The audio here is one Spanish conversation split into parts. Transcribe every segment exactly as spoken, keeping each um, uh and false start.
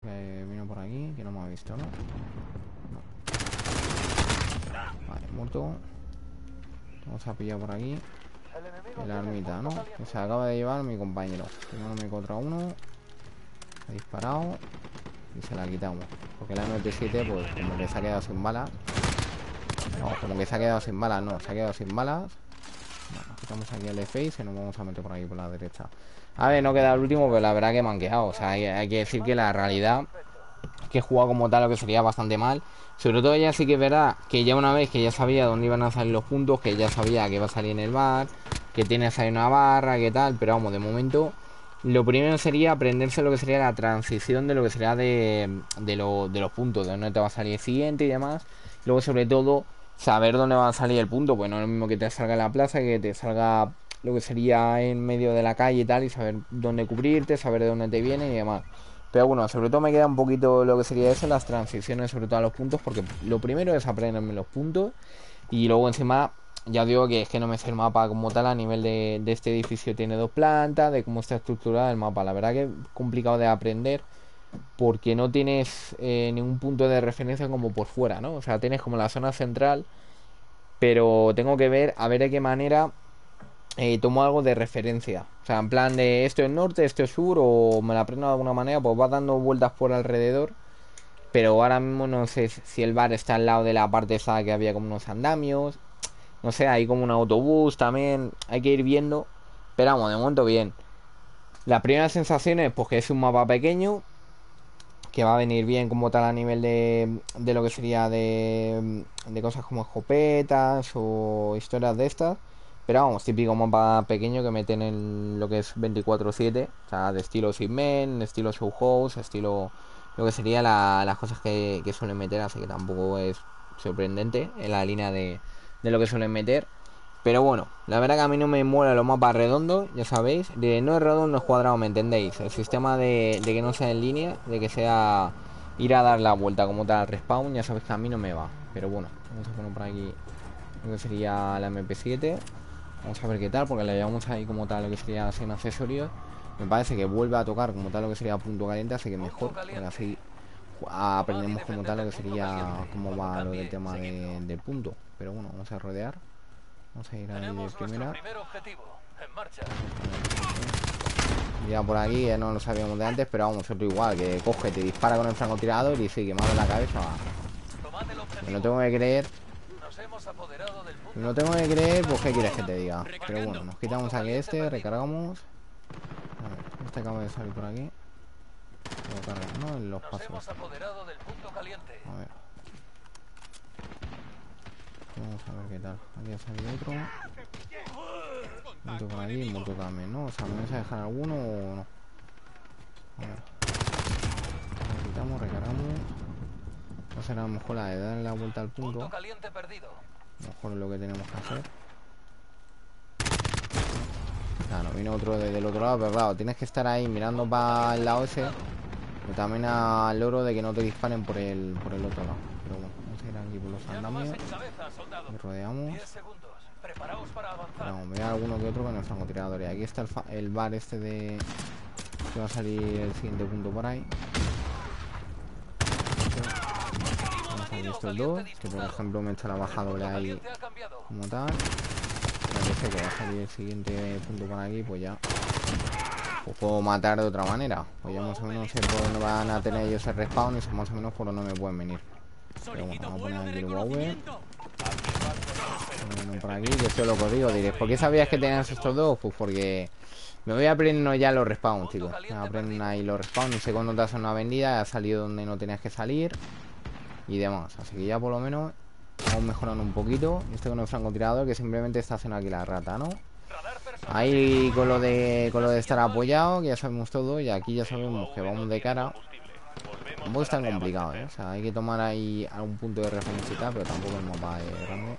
Que vino por aquí, que no me ha visto, ¿no? No. Vale, muerto. Vamos a pillar por aquí el armita, ¿no? Que se acaba de llevar mi compañero. Tirándome contra uno. Ha disparado. Y se la quitamos. Porque la M P siete, pues como que se ha quedado sin balas. No, como que se ha quedado sin balas, no, se ha quedado sin balas. Bueno, quitamos aquí el F seis y nos vamos a meter por aquí por la derecha. A ver, no queda el último, pero la verdad que me han quedado. O sea, hay, hay que decir que la realidad es que he jugado como tal, lo que sería bastante mal. Sobre todo ya sí que es verdad que ya una vez que ya sabía dónde iban a salir los puntos, que ya sabía que iba a salir en el bar, que tienes ahí una barra, que tal, pero vamos, de momento lo primero sería aprenderse lo que sería la transición de lo que sería de, de, lo, de los puntos, de dónde te va a salir el siguiente y demás. Luego sobre todo saber dónde va a salir el punto, pues no es lo mismo que te salga en la plaza, que te salga lo que sería en medio de la calle y tal, y saber dónde cubrirte, saber de dónde te viene y demás. Pero bueno, sobre todo me queda un poquito lo que sería eso, las transiciones, sobre todo a los puntos, porque lo primero es aprenderme los puntos y luego encima, ya digo que es que no me sé el mapa como tal a nivel de, de este edificio, tiene dos plantas, de cómo está estructurado el mapa. La verdad que es complicado de aprender porque no tienes eh, ningún punto de referencia como por fuera, ¿no? O sea, tienes como la zona central, pero tengo que ver a ver de qué manera eh, tomo algo de referencia. O sea, en plan de esto es norte, esto es sur, o me la aprendo de alguna manera, pues va dando vueltas por alrededor. Pero ahora mismo no sé si el bar está al lado de la parte esa que había como unos andamios. No sé, hay como un autobús también. Hay que ir viendo. Pero vamos, de momento bien. La primera sensación es pues que es un mapa pequeño, que va a venir bien como tal a nivel de, de lo que sería de, de cosas como escopetas o historias de estas. Pero vamos, típico mapa pequeño que meten en lo que es veinticuatro siete. O sea, de estilo Sigmen, estilo Show House, estilo lo que sería la, las cosas que, que suelen meter. Así que tampoco es sorprendente en la línea de, de lo que suelen meter. Pero bueno, la verdad que a mí no me mola los mapas redondos, ya sabéis. De no es redondo, es cuadrado, ¿me entendéis? El sistema de, de que no sea en línea, de que sea ir a dar la vuelta como tal al respawn, ya sabéis que a mí no me va. Pero bueno, vamos a poner por aquí lo que sería la M P siete. Vamos a ver qué tal, porque le llevamos ahí como tal lo que sería sin accesorios. Me parece que vuelve a tocar como tal lo que sería punto caliente, así que mejor, porque así aprendemos como tal lo que sería cómo va lo del tema de, del punto. Pero bueno, vamos a rodear. Vamos a ir ahí de primera. Ya por aquí, eh, no lo sabíamos de antes, pero vamos, otro igual, que coge, te dispara con el francotirador y sigue quemado en la cabeza. Me lo tengo que creer. Me lo tengo que creer, pues qué quieres que te diga. Pero bueno, nos quitamos aquí este, recargamos. A ver, este acaba de salir por aquí. Lo carga, ¿no? En los pasos. A ver. Vamos a ver qué tal. Aquí ha salido otro. Muerto por aquí y muerto también, ¿no? O sea, ¿me vais a dejar alguno o no? A ver. Lo quitamos, recargamos. No será a lo mejor la de darle la vuelta al punto. A lo mejor es lo que tenemos que hacer. Claro, vino otro desde el otro lado, pero claro, tienes que estar ahí mirando para el lado ese. Pero también al loro de que no te disparen por el, por el otro lado. Pero bueno, vamos a ir aquí por los andamios. Y rodeamos. Vamos, vea alguno que otro con el francotirador. Y aquí está el, el bar este de... que va a salir el siguiente punto por ahí. Vamos a ver estos dos. Que por ejemplo me echa la baja doble ahí como tal. Ya que sé que va a salir el siguiente punto por aquí, pues ya pues puedo matar de otra manera. Pues ya más o menos sé por dónde van a tener ellos el respawn y sé más o menos por dónde me pueden venir. Pero bueno, vamos a poner aquí el U A V. Bueno, por aquí, que esto es lo que os digo. Diréis, ¿por qué sabías que tenías estos dos? Pues porque me voy aprendiendo ya los respawns, chicos. Me aprenden ahí los respawns. Y sé cuando te hacen una vendida, has salido donde no tenías que salir y demás. Así que ya por lo menos vamos mejorando un poquito. Este con el francotirador que simplemente está haciendo aquí la rata, ¿no? Ahí con lo de con lo de estar apoyado, que ya sabemos todo. Y aquí ya sabemos que vamos de cara. Tampoco es tan complicado, ¿eh? O sea, hay que tomar ahí algún punto de referencia y tal, pero tampoco el mapa es grande.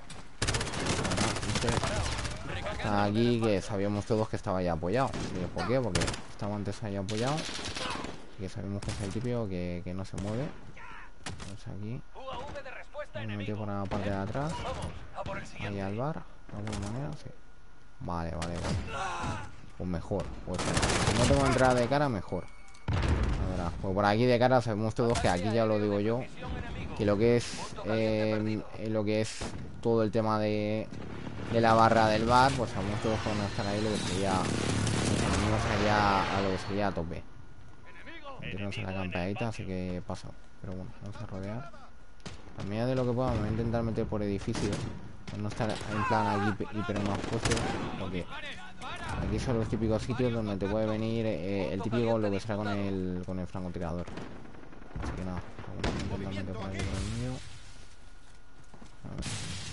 Este, aquí que sabíamos todos que estaba ya apoyado. ¿Por qué? Porque estaba antes ahí apoyado. Y que sabemos que es el típico que, que no se mueve. Vamos aquí. Me metió por la parte de atrás. Ahí al bar. De alguna manera, sí. Vale, vale, vale. Pues mejor. Pues si no tengo entrada de cara, mejor. A ver nada. Pues por aquí de cara sabemos todos que aquí ya lo digo yo, que lo que es eh, lo que es todo el tema de, de la barra del bar, pues sabemos todos que van a estar ahí lo que sería los enemigos allá a lo que sería a tope. Tenemos la campeadita, así que paso. Pero bueno, vamos a rodear. A medida de lo que pueda me voy a intentar meter por edificios, pues no estar en plan aquí hiper más puesto, porque aquí son los típicos sitios donde te puede venir eh, el típico lo que será con el con el francotirador. Así que nada, vamos a intentar meter por aquí por el medio. A ver.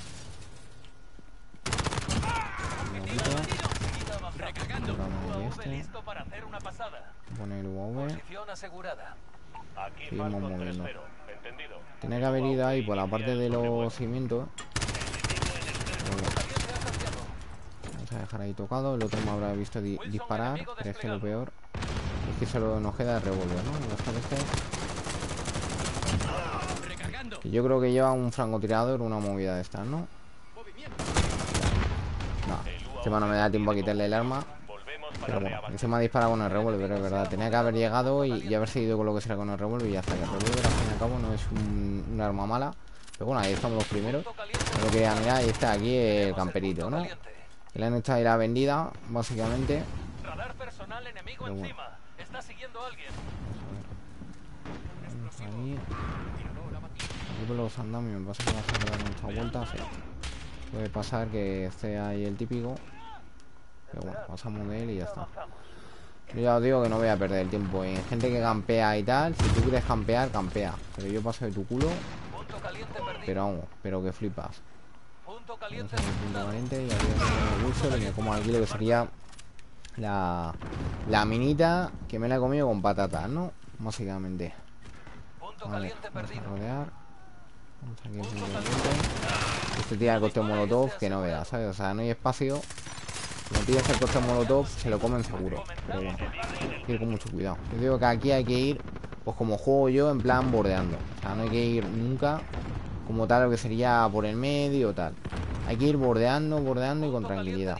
Este. Pone el U A V. Seguimos moviendo. Tiene que haber ido ahí por la parte de los cimientos. Vamos a dejar ahí tocado. El otro me habrá visto di disparar. Pero es que lo peor es que solo nos queda el revólver, ¿no? Este. Y yo creo que lleva un francotirador, una movida de estas, ¿no? No, este no me da tiempo a quitarle el arma. Pero bueno, ese me ha disparado con el revólver, es verdad. Tenía que haber llegado y, y haber seguido con lo que será con el revólver. Y hasta que el revólver, al fin y al cabo, no es un, un arma mala. Pero bueno, ahí estamos los primeros. No lo quería mirar. Y está aquí el camperito, ¿no? Que le han hecho ahí la vendida, básicamente. Pero bueno. Vamos ahí. Aquí por los andamios me pasa que vas a dar mucha vuelta. Sí. Puede pasar que esté ahí el típico. Pero bueno, pasamos de él y ya está. Yo ya os digo que no voy a perder el tiempo en gente que campea y tal. Si tú quieres campear, campea. Pero yo paso de tu culo. Pero vamos, pero que flipas. Vamos a ver el punto caliente. Y aquí tengo Wilson, que como aquí lo que sería la, la minita que me la he comido con patatas, ¿no? Básicamente. Vale, vamos a rodear. Vamos aquí al punto caliente. Este tira el coste molotov que no veas, ¿sabes? O sea, no hay espacio. Si no tiras el coste molotov, se lo comen seguro. Pero bueno, hay que ir con mucho cuidado. Yo digo que aquí hay que ir, pues como juego yo, en plan bordeando. O sea, no hay que ir nunca como tal, lo que sería por el medio o tal. Hay que ir bordeando, bordeando y con tranquilidad.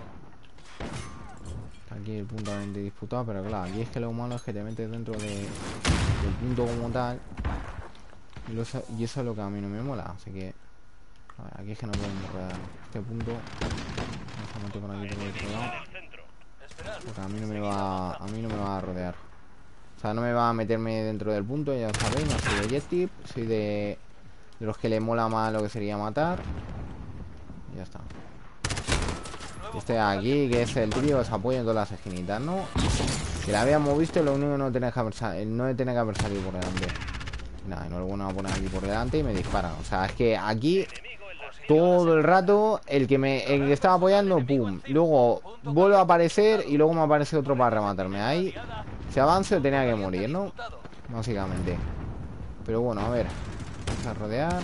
Aquí el punto de disputado, pero claro, aquí es que lo malo es que te metes dentro de, del punto como tal. Y, lo, y eso es lo que a mí no me mola. Así que a ver, aquí es que no podemos rodear este punto. Vamos a meter por aquí por el otro lado. Porque a mí no me va a mí no me va a rodear. O sea, no me va a meterme dentro del punto, ya sabéis. No soy de jet tip, soy de, de los que le mola más lo que sería matar. Y ya está. Este aquí, que es el típico que se apoya en todas las esquinitas, ¿no? Que la habíamos visto, lo único que no tiene que haber salido, no tiene que haber salido por delante. Nada, y no lo bueno a poner aquí por delante y me disparan. O sea, es que aquí todo el rato el que me el que estaba apoyando, pum. Luego vuelve a aparecer y luego me aparece otro para rematarme. Ahí, si avanzo tenía que morir, ¿no? Básicamente. Pero bueno, a ver. Vamos a rodear.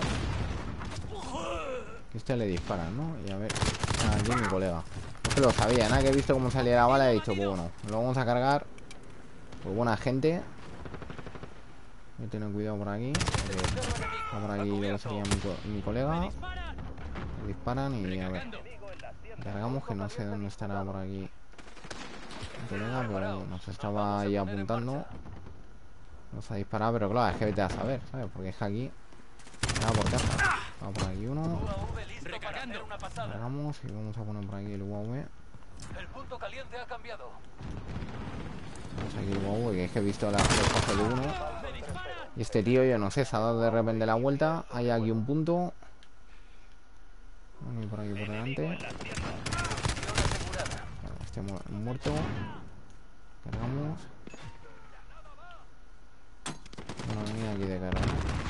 Este le disparan, ¿no? Y a ver. Ah, aquí mi colega. Es que lo sabía, nada que he visto cómo salía la bala. He dicho, pues bueno, lo vamos a cargar. Pues buena gente. Voy a tener cuidado por aquí. Está por aquí lo que sería mi, co mi colega. Me disparan y a ver. Cargamos, que no sé dónde estará por aquí mi colega, pero nos estaba ahí apuntando. Nos ha disparado, pero claro, es que vete a saber, ¿sabes? Porque es que aquí nada por casa. Vamos por aquí uno. Cargamos y vamos a poner por aquí el U A V. El punto caliente ha cambiado. Vamos aquí el U A V, que es que he visto la respuesta de uno. Y este tío, yo no sé, se ha dado de repente la vuelta. Hay aquí un punto. Vamos a ir por aquí por delante. Vale, este mu muerto. Cargamos. Bueno, venía aquí de cara.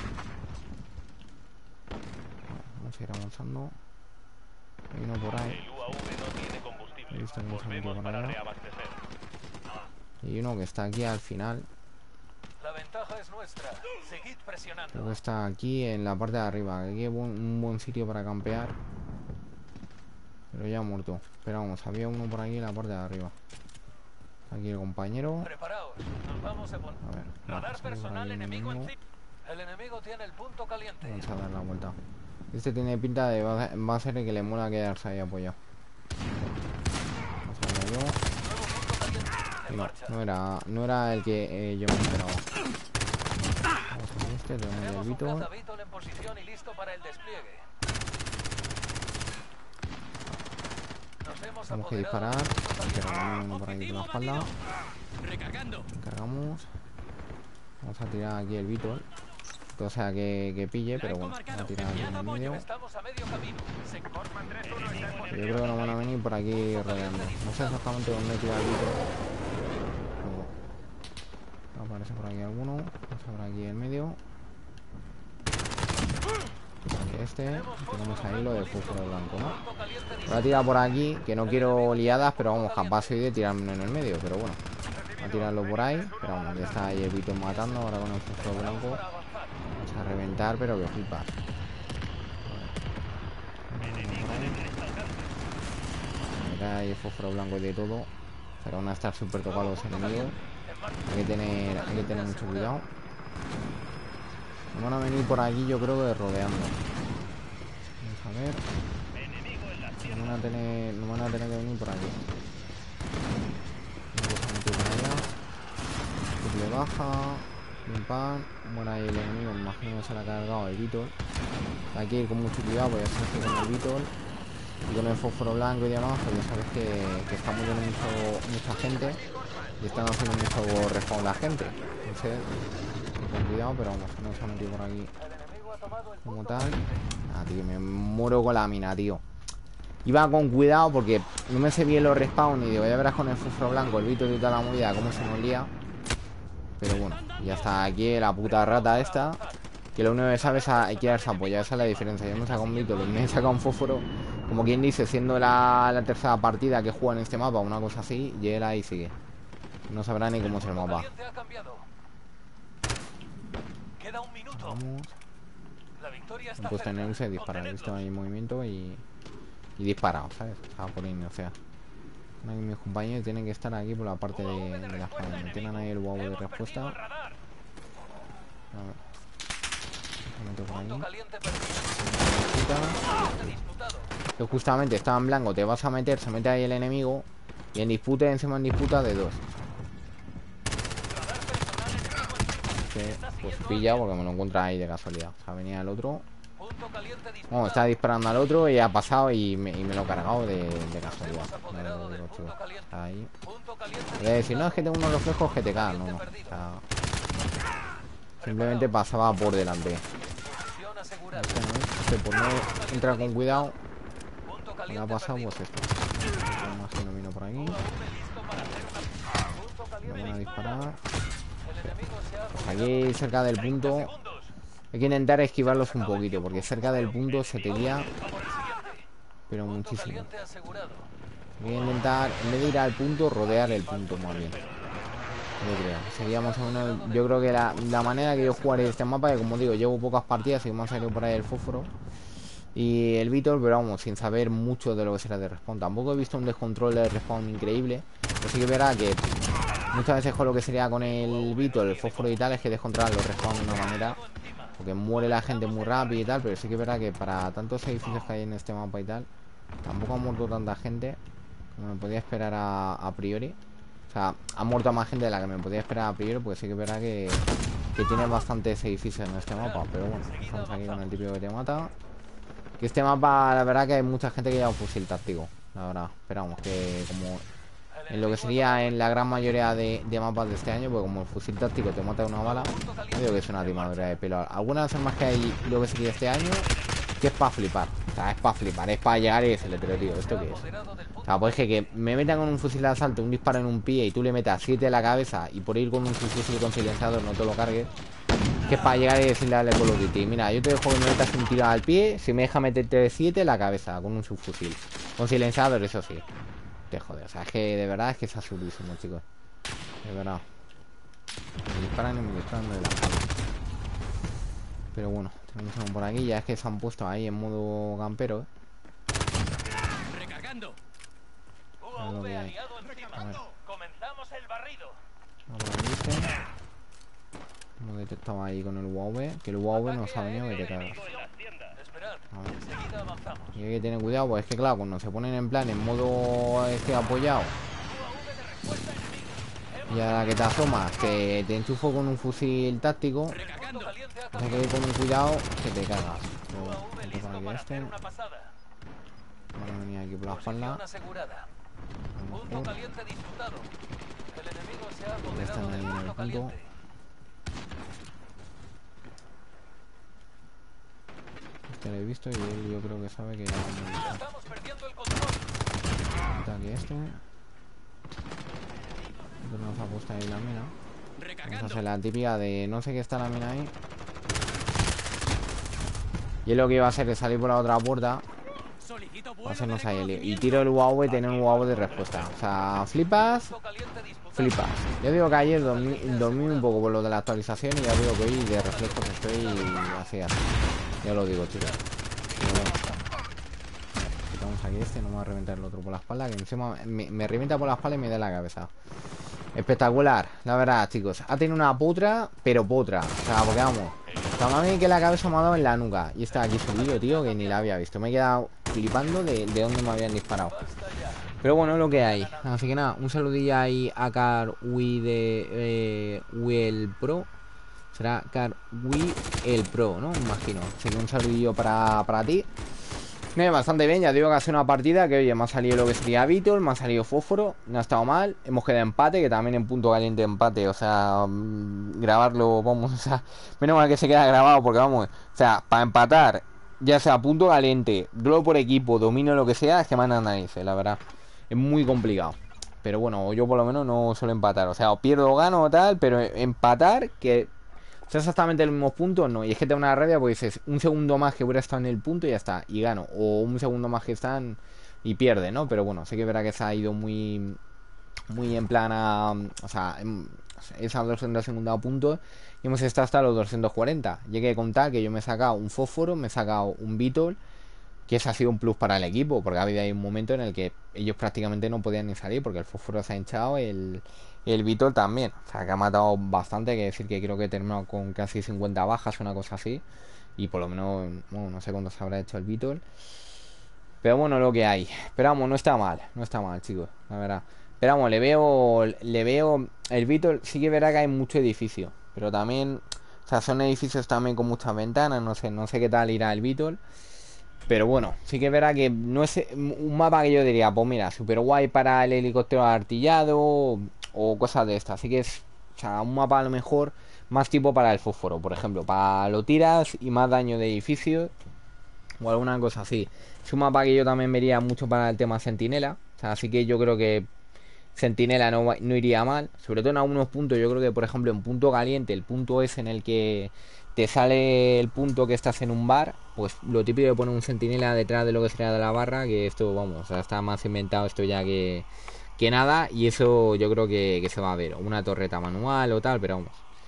Vamos a ir avanzando. Hay uno por ahí. He visto que se metió por allá. Y uno que está aquí al final. La ventaja es nuestra. Seguid presionando. Creo que está aquí en la parte de arriba. Aquí hay un buen sitio para campear. Pero ya ha muerto. Pero vamos, había uno por aquí en la parte de arriba. Aquí el compañero. Preparaos. Nos vamos a poner. A ver, radar personal enemigo en sí. El enemigo tiene el punto caliente. Vamos a dar la vuelta. Este tiene pinta de va a, va a ser el que le mola quedarse ahí apoyado. Vamos a ver yo. No, no era, no era el que eh, yo me esperaba. Vamos a ver este, tenemos el Beetle. Tenemos que disparar. Tenemos uno por aquí con la espalda. Cargamos. Vamos a tirar aquí el Beetle. O sea, que, que pille, pero bueno, vamos a tirar aquí en el medio. Yo creo que no van a venir por aquí rodeando. No sé exactamente dónde tirar el Beetle. No aparece por aquí alguno. Vamos a ver aquí en medio. Aquí este. Tenemos ahí lo de fósforo blanco, ¿no? Voy a tirar por aquí, que no quiero liadas, pero vamos, capaz soy de tirarme en el medio, pero bueno. Voy a tirarlo por ahí. Pero vamos, ya está ahí el Beetle matando. Ahora con el fósforo blanco vamos a reventar, pero que flipas. Acá hay fósforo blanco y de todo. Pero van a estar súper tocados los enemigos. Hay que tener, hay que tener mucho cuidado. Van a venir por aquí, yo creo que rodeando. Vamos a ver. No van a tener, no van a tener que venir por aquí. Vamos a meter por allá. Triple baja. Pim pam. Bueno, ahí el enemigo, me imagino que se le ha cargado el Beetle. Hay que ir con mucho cuidado, porque ya sabes que con el Beetle y con el fósforo blanco y demás, pues ya sabes que, que está muriendo mucho, mucha gente y están haciendo mucho respawn la gente. Entonces, con cuidado, pero vamos, no se ha metido por aquí como tal. Ah, tío, me muero con la mina, tío. Iba con cuidado porque no me sé bien los respawn y digo, ya verás con el fósforo blanco, el Beetle y toda la movida, cómo se nos lía. Pero bueno, ya está aquí la puta rata esta, que lo único que sabe es a darse apoyo. Esa es la diferencia. Yo me he sacado un Beetle y me he sacado un fósforo, como quien dice, siendo la, la tercera partida que juega en este mapa, una cosa así, y él ahí sigue. No sabrá ni cómo es el mapa. Vamos. He puesto en el uso y disparar. He visto ahí movimiento y, y disparado, ¿sabes? Estaba por ahí, o sea. Aquí mis compañeros tienen que estar aquí por la parte de, de la espalda. Me tienen ahí el huevo de respuesta. A ver. Me meto por ahí. Que justamente estaba en blanco, te vas a meter, se mete ahí el enemigo. Y en disputa, encima en disputa de dos. Que, pues pilla porque me lo encuentra ahí de casualidad. O sea, venía el otro. Bueno, estaba disparando al otro y ha pasado y me, y me lo he cargado de, de casualidad. No, no, no, no, está ahí. Voy a decir, no, es que tengo unos reflejos que te cagan. No, no. O sea, simplemente pasaba por delante. Este por no entrar con cuidado. Me ha pasado pues esto. Más que no vino por aquí. Me van a disparar. Aquí cerca del punto hay que intentar esquivarlos un poquito, porque cerca del punto se te lía, pero muchísimo. Hay que intentar, en vez de ir al punto, rodear el punto más bien. Yo creo, sería más o menos. Yo creo que la, la manera que yo jugaré este mapa, que como digo, llevo pocas partidas y me ha salido por ahí el fósforo y el Beetle, pero vamos, sin saber mucho de lo que será de respawn. Tampoco he visto un descontrol de respawn increíble, pero sí que verá que muchas veces con lo que sería con el Beetle, el fósforo y tal, es que descontrolan los respawn de una manera, porque muere la gente muy rápido y tal. Pero sí que verá que para tantos edificios que hay en este mapa y tal, tampoco ha muerto tanta gente como me podía esperar a, a priori. O sea, ha muerto más gente de la que me podía esperar a priori, porque sí que verá que, que tiene bastantes edificios en este mapa. Pero bueno, estamos aquí con el típico que te mata. Que este mapa, la verdad que hay mucha gente que lleva un fusil táctico, la verdad. Esperamos que como en lo que sería en la gran mayoría de, de mapas de este año, pues como el fusil táctico te mata una bala, yo digo que es una timadura de pelo. Algunas armas que hay lo que sería este año, que es para flipar. O sea, es para flipar, es para llegar y decirle, pero tío, ¿esto qué es? O sea, pues que, que me metan con un fusil de asalto, un disparo en un pie y tú le metas siete en la cabeza y por ir con un fusil con silenciador no te lo cargues. Que es para llegar y decirle al Call of Duty, mira, yo te dejo que me metas un tiro al pie, si me deja meterte siete en la cabeza con un subfusil. Con silenciador, eso sí. Te jode, o sea, es que de verdad es que es absurdísimo, chicos. De verdad. Me disparan y me disparan de la espalda. Pero bueno, tenemos uno por aquí. Ya es que se han puesto ahí en modo campero, ¿eh? Recargando. A ver lo que hay. A ver. Comenzamos el barrido. Vamos a ver este. Hemos detectado ahí con el U A V, que el U A V nos ha venido que te cagas. A ver. Y hay que tener cuidado, pues es que claro, cuando se ponen en plan en modo este apoyado, Y a la que te asomas, que te enchufo con un fusil táctico. Hay que ir con un cuidado que te cagas. Pero, este. Vamos a venir aquí por la espalda. Ya están ahí en el punto. Este lo he visto y él yo creo que sabe que ya estamos perdiendo el control. Aquí este. Nos ha puesto ahí la mina. Vamos a hacer la típica de no sé qué está la mina ahí. Y es lo que iba a hacer es salir por la otra puerta. Va a hacernos ahí el lío. Y tiro el U A V y tener un U A V de respuesta. O sea, flipas. Flipas. Yo digo que ayer dormí, dormí un poco por lo de la actualización. Y ya digo que hoy de reflejos estoy así, así. Ya lo digo, chicos. Quitamos aquí este. No me va a reventar el otro por la espalda. Que encima me, me revienta por la espalda y me da la cabeza. Espectacular, la verdad, chicos. Ha tenido una putra, pero potra. O sea, porque vamos. O sea, mami que la cabeza me ha dado en la nuca. Y está aquí subido, tío, que ni la había visto. Me he quedado flipando de, de dónde me habían disparado. Pero bueno, es lo que hay. Así que nada, un saludillo ahí a Car Wii de eh, Wii el Pro. Será Car Wii el Pro, ¿no? Me imagino. Así que un saludillo para, para ti. Me bastante bien, ya digo que ha sido una partida que, oye, me ha salido lo que sería Beetle, me ha salido Fósforo, no ha estado mal. Hemos quedado empate, que también en punto caliente empate, o sea, mmm, grabarlo, vamos, o sea, menos mal que se queda grabado, porque vamos, o sea, para empatar, ya sea punto caliente, duelo por equipo, dominio, lo que sea, es que me han narices, la verdad. Es muy complicado. Pero bueno, yo por lo menos no suelo empatar, o sea, o pierdo o gano o tal, pero empatar, que son exactamente los mismos puntos, no. Y es que te da una rabia porque dices, un segundo más que hubiera estado en el punto y ya está, y gano. O un segundo más que están y pierde, ¿no? Pero bueno, sé que verá que se ha ido muy muy en plan a, o sea, esas doscientos cincuenta puntos y hemos estado hasta los doscientos cuarenta. Llegué a contar que yo me he sacado un fósforo, me he sacado un Beetle, que ese ha sido un plus para el equipo, porque ha habido ahí un momento en el que ellos prácticamente no podían ni salir porque el fósforo se ha hinchado, el, el Beetle también, o sea que ha matado bastante, hay que decir que creo que he terminado con casi cincuenta bajas, una cosa así, y por lo menos, bueno, no sé cuánto se habrá hecho el Beetle, pero bueno, lo que hay. Pero vamos, no está mal, no está mal, chicos, la verdad. Pero vamos, le veo, le veo, el Beetle sí que verá que hay mucho edificio, pero también, o sea, son edificios también con muchas ventanas, no sé, no sé qué tal irá el Beetle. Pero bueno, sí que verá que no es un mapa que yo diría, pues mira, super guay para el helicóptero artillado o, o cosas de estas. Así que es, o sea, un mapa a lo mejor más tipo para el fósforo, por ejemplo, para lo tiras y más daño de edificios o alguna cosa así. Es un mapa que yo también vería mucho para el tema Centinela. O sea, así que yo creo que Centinela no, no iría mal. Sobre todo en algunos puntos, yo creo que por ejemplo en punto caliente, el punto es en el que te sale el punto que estás en un bar, pues lo típico de poner un centinela detrás de lo que sería de la barra, que esto, vamos, o sea, está más inventado esto ya que, que nada, y eso yo creo que, que se va a ver, una torreta manual o tal, pero vamos.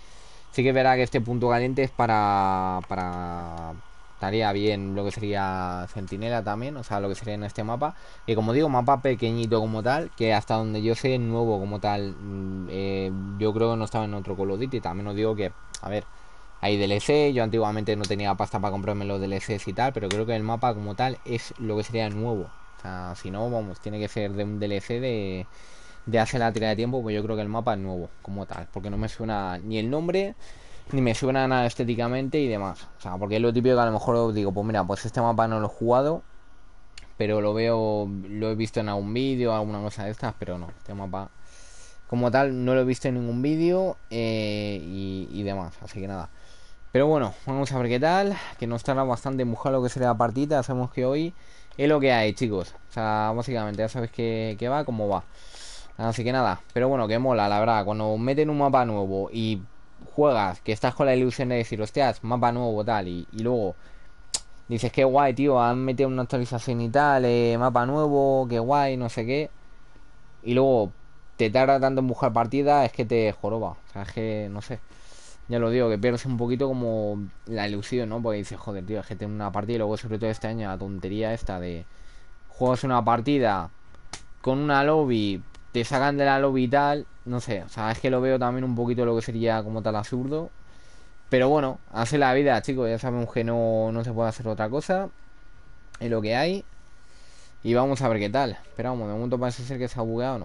Sí que verá que este punto caliente es para, para, estaría bien lo que sería centinela también, o sea, lo que sería en este mapa, que como digo, mapa pequeñito como tal, que hasta donde yo sé, nuevo como tal, eh, yo creo que no estaba en otro Call of Duty, también os digo que, a ver, hay D L C, yo antiguamente no tenía pasta para comprarme los D L Cs y tal, pero creo que el mapa como tal es lo que sería nuevo. O sea, si no, vamos, tiene que ser de un D L C de, de hace la tira de tiempo, pues yo creo que el mapa es nuevo como tal, porque no me suena ni el nombre, ni me suena nada estéticamente y demás. O sea, porque es lo típico que a lo mejor os digo, pues mira, pues este mapa no lo he jugado, pero lo veo, lo he visto en algún vídeo, alguna cosa de estas, pero no, este mapa como tal no lo he visto en ningún vídeo eh, y, y demás, así que nada. Pero bueno, vamos a ver qué tal. Que nos estará bastante mojado lo que sería la partida. Sabemos que hoy es lo que hay, chicos. O sea, básicamente ya sabéis que, que va, cómo va. Así que nada, pero bueno, que mola, la verdad. Cuando meten un mapa nuevo y juegas, que estás con la ilusión de decir, hostias, mapa nuevo, tal. Y, y luego dices, qué guay, tío, han metido una actualización y tal, eh, mapa nuevo, qué guay, no sé qué. Y luego te tarda tanto en buscar partida, es que te joroba. O sea, es que, no sé. Ya lo digo, que pierdes un poquito como la ilusión, ¿no? Porque dices, joder, tío, es que tengo una partida y luego sobre todo este año la tontería esta de juegas una partida con una lobby, te sacan de la lobby y tal, no sé, o sea, es que lo veo también un poquito lo que sería como tal absurdo. Pero bueno, hace la vida, chicos, ya sabemos que no, no se puede hacer otra cosa. Es lo que hay. Y vamos a ver qué tal. Pero vamos, de momento parece ser que se ha bugueado o no.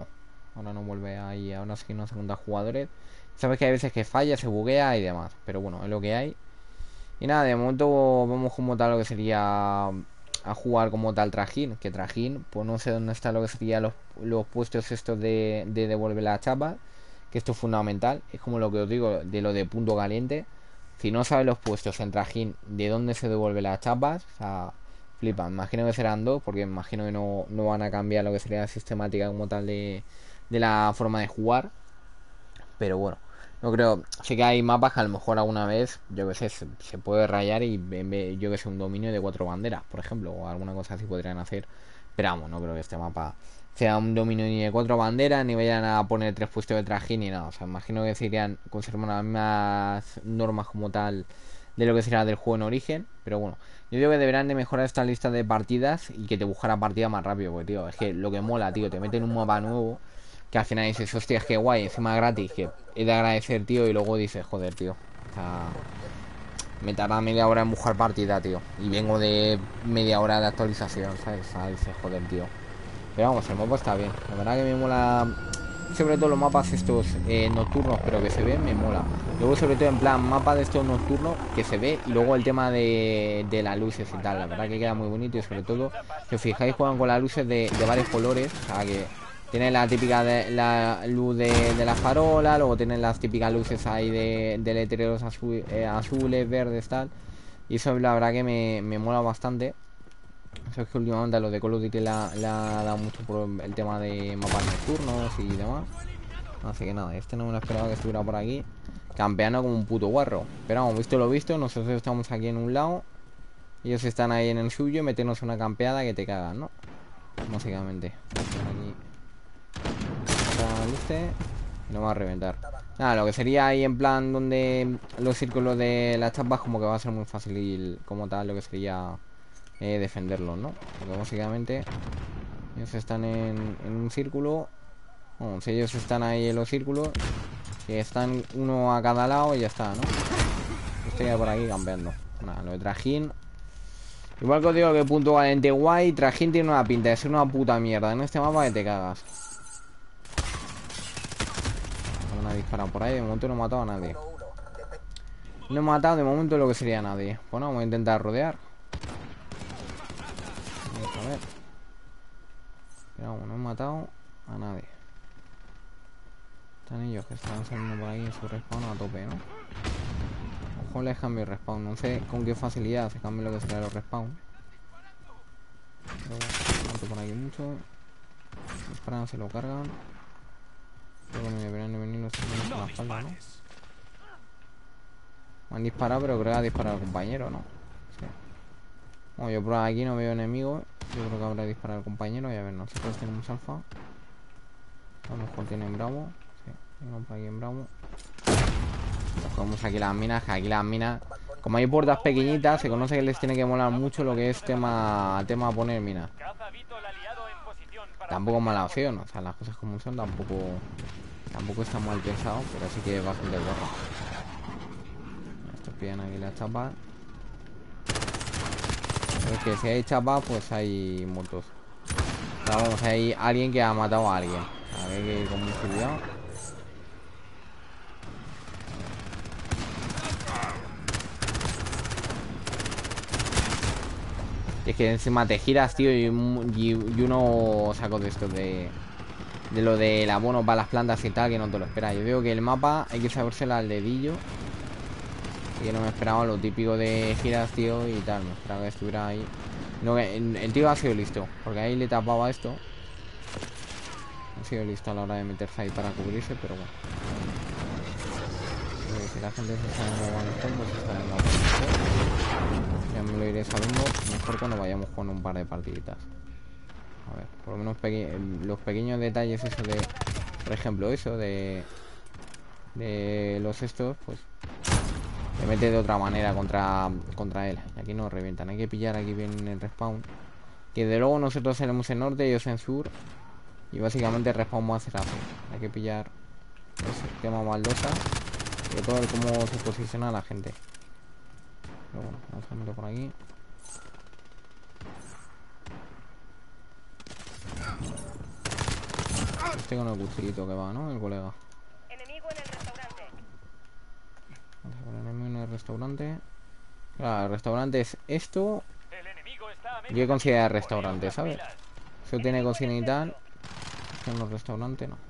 Ahora no vuelve ahí, ahora sí que no segunda jugadores. Sabes que hay veces que falla, se buguea y demás. Pero bueno, es lo que hay. Y nada, de momento vamos como tal lo que sería a jugar como tal Trajín. Que Trajín, pues no sé dónde está lo que sería los, los puestos estos de, de devolver la chapa. Que esto es fundamental. Es como lo que os digo de lo de punto caliente. Si no sabes los puestos en Trajín de dónde se devuelve las chapas, o sea, flipa. Imagino que serán dos, porque imagino que no, no van a cambiar lo que sería la sistemática como tal de, de la forma de jugar. Pero bueno, no creo. Sí que hay mapas que a lo mejor alguna vez, yo que sé, se, se puede rayar y en vez- yo que sé, un dominio de cuatro banderas, por ejemplo, o alguna cosa así podrían hacer. Pero vamos, no creo que este mapa sea un dominio ni de cuatro banderas, ni vayan a poner tres puestos de trajín ni nada. O sea, imagino que serían conservar las mismas normas como tal de lo que será del juego en origen. Pero bueno, yo digo que deberán de mejorar esta lista de partidas y que te buscara partida más rápido, porque tío, es que lo que mola, tío, te meten un mapa nuevo que al final dices, hostia, es que guay, encima gratis, que he de agradecer, tío, y luego dices, joder, tío, o sea, me tarda media hora en buscar partida, tío, y vengo de media hora de actualización, ¿sabes? O sea, dices, joder, tío. Pero vamos, el mapa está bien, la verdad que me mola, sobre todo los mapas estos eh, nocturnos, pero que se ven, me mola. Luego, sobre todo, en plan, mapa de estos nocturnos que se ve, y luego el tema de, de las luces y tal, la verdad que queda muy bonito, y sobre todo, si os fijáis, juegan con las luces de, de varios colores, o sea, que tienen la típica de, la luz de, de la farola, luego tienen las típicas luces ahí de, de letreros azul, eh, azules, verdes, tal. Y eso la verdad que me, me mola bastante. Eso es que últimamente a los de Call of Duty le ha dado mucho por el tema de mapas nocturnos y demás. Así que nada, este no me lo esperaba que estuviera por aquí, campeando como un puto guarro. Pero vamos, visto lo visto, nosotros estamos aquí en un lado, ellos están ahí en el suyo y meternos una campeada que te cagan, ¿no? Básicamente. Aquí este y lo va a reventar. Nada, lo que sería ahí en plan donde los círculos de las chapas, como que va a ser muy fácil y como tal lo que sería eh, defenderlos, ¿no? Porque básicamente ellos están en, en un círculo. Bueno, si ellos están ahí en los círculos, que están uno a cada lado y ya está, ¿no? Estoy por aquí campeando. Nada, lo de Trajín, igual que os digo que punto caliente guay, Trajín tiene una pinta de ser una puta mierda en este mapa que te cagas. Me han disparado por ahí, de momento no he matado a nadie. No he matado de momento lo que sería a nadie. Bueno, vamos a intentar rodear. Vamos a ver. Pero vamos, no he matado a nadie. Están ellos que están saliendo por ahí en su respawn a tope, ¿no? Ojo, les cambio el respawn. No sé con qué facilidad se cambia lo que sería los respawn. Pero mato por aquí mucho. Disparan, se lo cargan. Creo que me deberían de venir los enemigos a la espalda, ¿no? Me han disparado, pero creo que ha disparado al compañero, ¿no? Sí. Bueno, yo por aquí no veo enemigos. Yo creo que habrá disparado al compañero. Y a ver, nosotros tenemos alfa. A lo mejor tienen bravo. Sí, tenemos por aquí en bravo. Cogemos aquí las minas, que aquí las minas, como hay puertas pequeñitas, se conoce que les tiene que molar mucho lo que es tema tema poner minas. Tampoco es mala opción, o sea, las cosas como son, tampoco tampoco está mal pensado, pero sí que es bastante gorro. Estos pillan aquí las chapas. Es que si hay chapas, pues hay muertos. O sea, vamos, hay alguien que ha matado a alguien. A ver, que con mucho cuidado. Es que encima te giras, tío, y, y, y uno saco de esto de, de lo del abono para las plantas y tal, que no te lo esperas. Yo digo que el mapa hay que sabérselo al dedillo. Y que no me esperaba lo típico de giras, tío, y tal. Me esperaba que estuviera ahí. No, el, el tío ha sido listo, porque ahí le tapaba esto. Ha sido listo a la hora de meterse ahí para cubrirse, pero bueno. Si la gente se sabe cómo van los combos, se sabe cómo van los combos. Ya me lo iré sabiendo mejor cuando vayamos con un par de partiditas. A ver, por lo menos peque los pequeños detalles, eso de, por ejemplo, eso de de los estos, pues se mete de otra manera contra, contra él. Y aquí nos revientan. Hay que pillar aquí bien el respawn. Que de luego nosotros seremos en norte, ellos en sur. Y básicamente el respawn va a ser así. Hay que pillar ese tema baldosa. Y todo el cómo se posiciona la gente. Pero bueno, vamos a meter por aquí. Este con el cuchillito que va, ¿no? El colega. Enemigo en el restaurante. El enemigo en el restaurante. Claro, el restaurante es esto. El enemigo está a Yo medio considero camino. restaurante, Poneos ¿sabes? las pilas. Eso tiene cocina y tal. En los restaurantes no.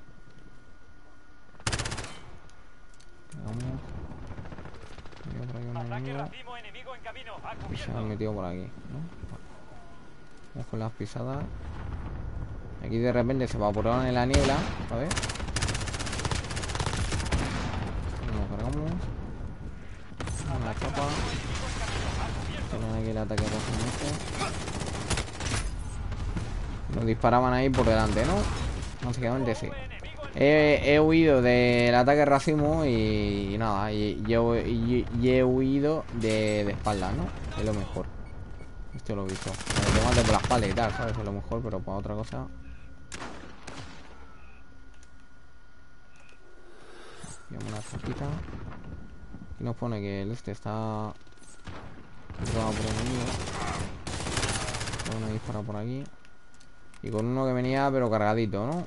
Vamos. Mira por ahí un Ataque enemigo. racimo, enemigo en camino. A Y se cubierto. han metido por aquí, ¿no? Vamos con las pisadas. Aquí de repente se evaporaron en la niebla, ¿sabes? Nos cargamos. Una chapa. Tienen aquí el ataque racimo este. Nos disparaban ahí por delante, ¿no? Básicamente sí. He, he huido del ataque racimo y, y nada, y, y he, y- y he huido de, de espaldas, ¿no? Es lo mejor. Esto lo he visto. Me lo mate por la espalda y tal, ¿sabes? Es lo mejor, pero para otra cosa. Pillamos una chapita. Aquí nos pone que el este está controlado por enemigo. Uno dispara por aquí. Y con uno que venía, pero cargadito, ¿no?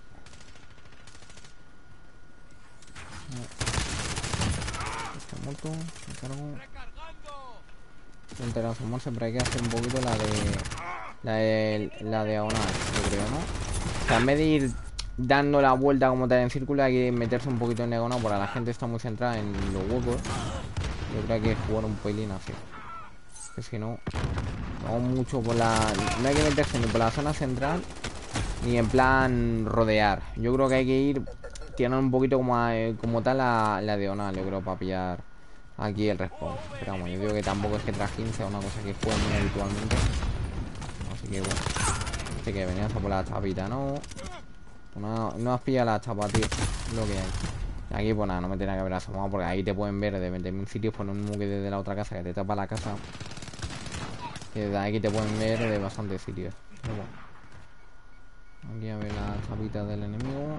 Está muerto, me cargo. Voy a intentar asomarse, pero hay que hacer un poquito la de. La de. La diagonal, yo creo, ¿no? O sea, en vez de ir dando la vuelta como tal en círculo, hay que meterse un poquito en diagonal, porque la gente está muy centrada en los huecos. Yo creo que hay que jugar un pelín así. Que si no. Vamos mucho por la. No hay que meterse ni por la zona central, ni en plan rodear. Yo creo que hay que ir tirando un poquito como, a- como tal la, la diagonal, yo creo, para pillar aquí el respawn. Pero vamos, yo digo que tampoco es que Trajín sea una cosa que juegue muy habitualmente. Así que bueno. Así que venías a por la chapita, ¿no? No, no has pillado la chapa, tío. Es lo que hay. Aquí pues nada, no me tenía que haber asomado, porque ahí te pueden ver de veinte mil sitios, por un mismo que desde la otra casa que te tapa la casa. Y desde aquí te pueden ver de bastantes sitios. Pero bueno. Aquí a ver la chapita del enemigo.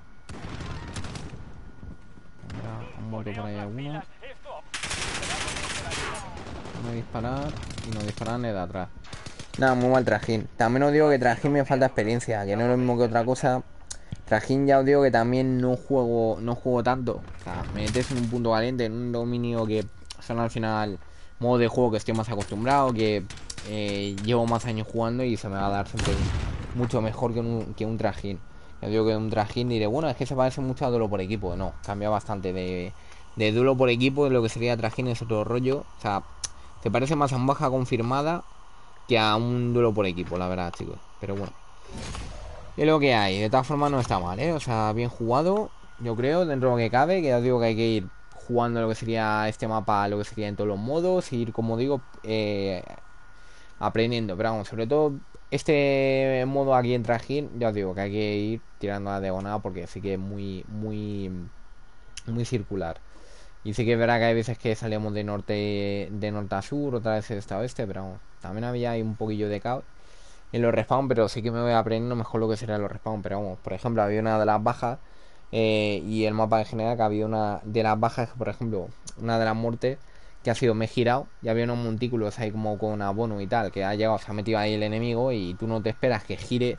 Mira, han muerto por ahí alguno. Vamos a disparar. Y nos disparan desde atrás. Nada, muy mal Trajín. También os digo que Trajín me falta experiencia, que no es lo mismo que otra cosa. Trajín ya os digo que también no juego no juego tanto. O sea, me metes en un punto caliente, en un dominio que son al final modo de juego que estoy más acostumbrado, que eh, llevo más años jugando y se me va a dar siempre mucho mejor que un, que un Trajín. Yo digo que un Trajín diré, bueno, es que se parece mucho a duelo por equipo. No, cambia bastante de, de duelo por equipo, lo que sería Trajín es otro rollo. O sea, te parece más a un baja confirmada que a un duelo por equipo, la verdad, chicos. Pero bueno, es lo que hay. De todas formas no está mal, ¿eh? O sea, bien jugado, yo creo, dentro de lo que cabe. Que ya os digo que hay que ir jugando lo que sería este mapa, lo que sería en todos los modos. Y ir, como digo, eh, aprendiendo. Pero vamos, sobre todo este modo aquí en Trajín, ya os digo que hay que ir tirando a la diagonal, porque sí que es muy, muy, muy circular. Y sí que es verdad que hay veces que salíamos de norte de norte a sur, otra vez de este a oeste, pero vamos, también había ahí un poquillo de caos en los respawn, pero sí que me voy aprendiendo mejor lo que será los respawn. Pero vamos, por ejemplo, había una de las bajas eh, y el mapa en general, que había una de las bajas, por ejemplo, una de las muertes que ha sido me he girado y había unos montículos ahí como con abono y tal, que ha llegado, se ha metido ahí el enemigo y tú no te esperas que gire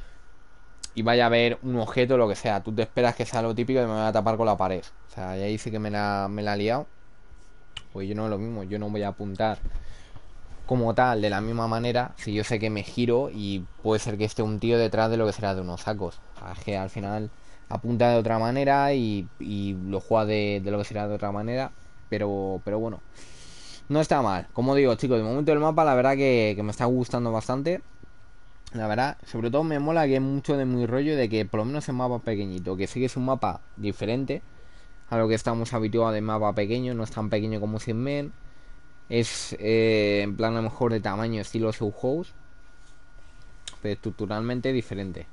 y vaya a ver un objeto o lo que sea. Tú te esperas que sea lo típico y me va a tapar con la pared. O sea, y ahí sí que me la, me la he liado. Pues yo no es lo mismo, yo no voy a apuntar como tal de la misma manera si yo sé que me giro y puede ser que esté un tío detrás de lo que será de unos sacos. O sea, es que al final apunta de otra manera y, y lo juega de, de lo que será de otra manera. Pero, pero bueno, no está mal. Como digo, chicos, de momento el mapa la verdad que, que me está gustando bastante. La verdad, sobre todo me mola que es mucho de mi rollo de que por lo menos el mapa pequeñito, que sí que es un mapa diferente a lo que estamos habituados de mapa pequeño, no es tan pequeño como Sin Men, es eh, en plan a lo mejor de tamaño estilo Subhouse, pero estructuralmente diferente.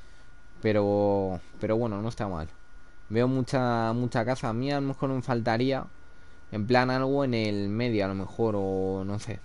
Pero pero bueno, no está mal. Veo mucha mucha casa. A mí a lo mejor me faltaría en plan algo en el medio a lo mejor, o no sé,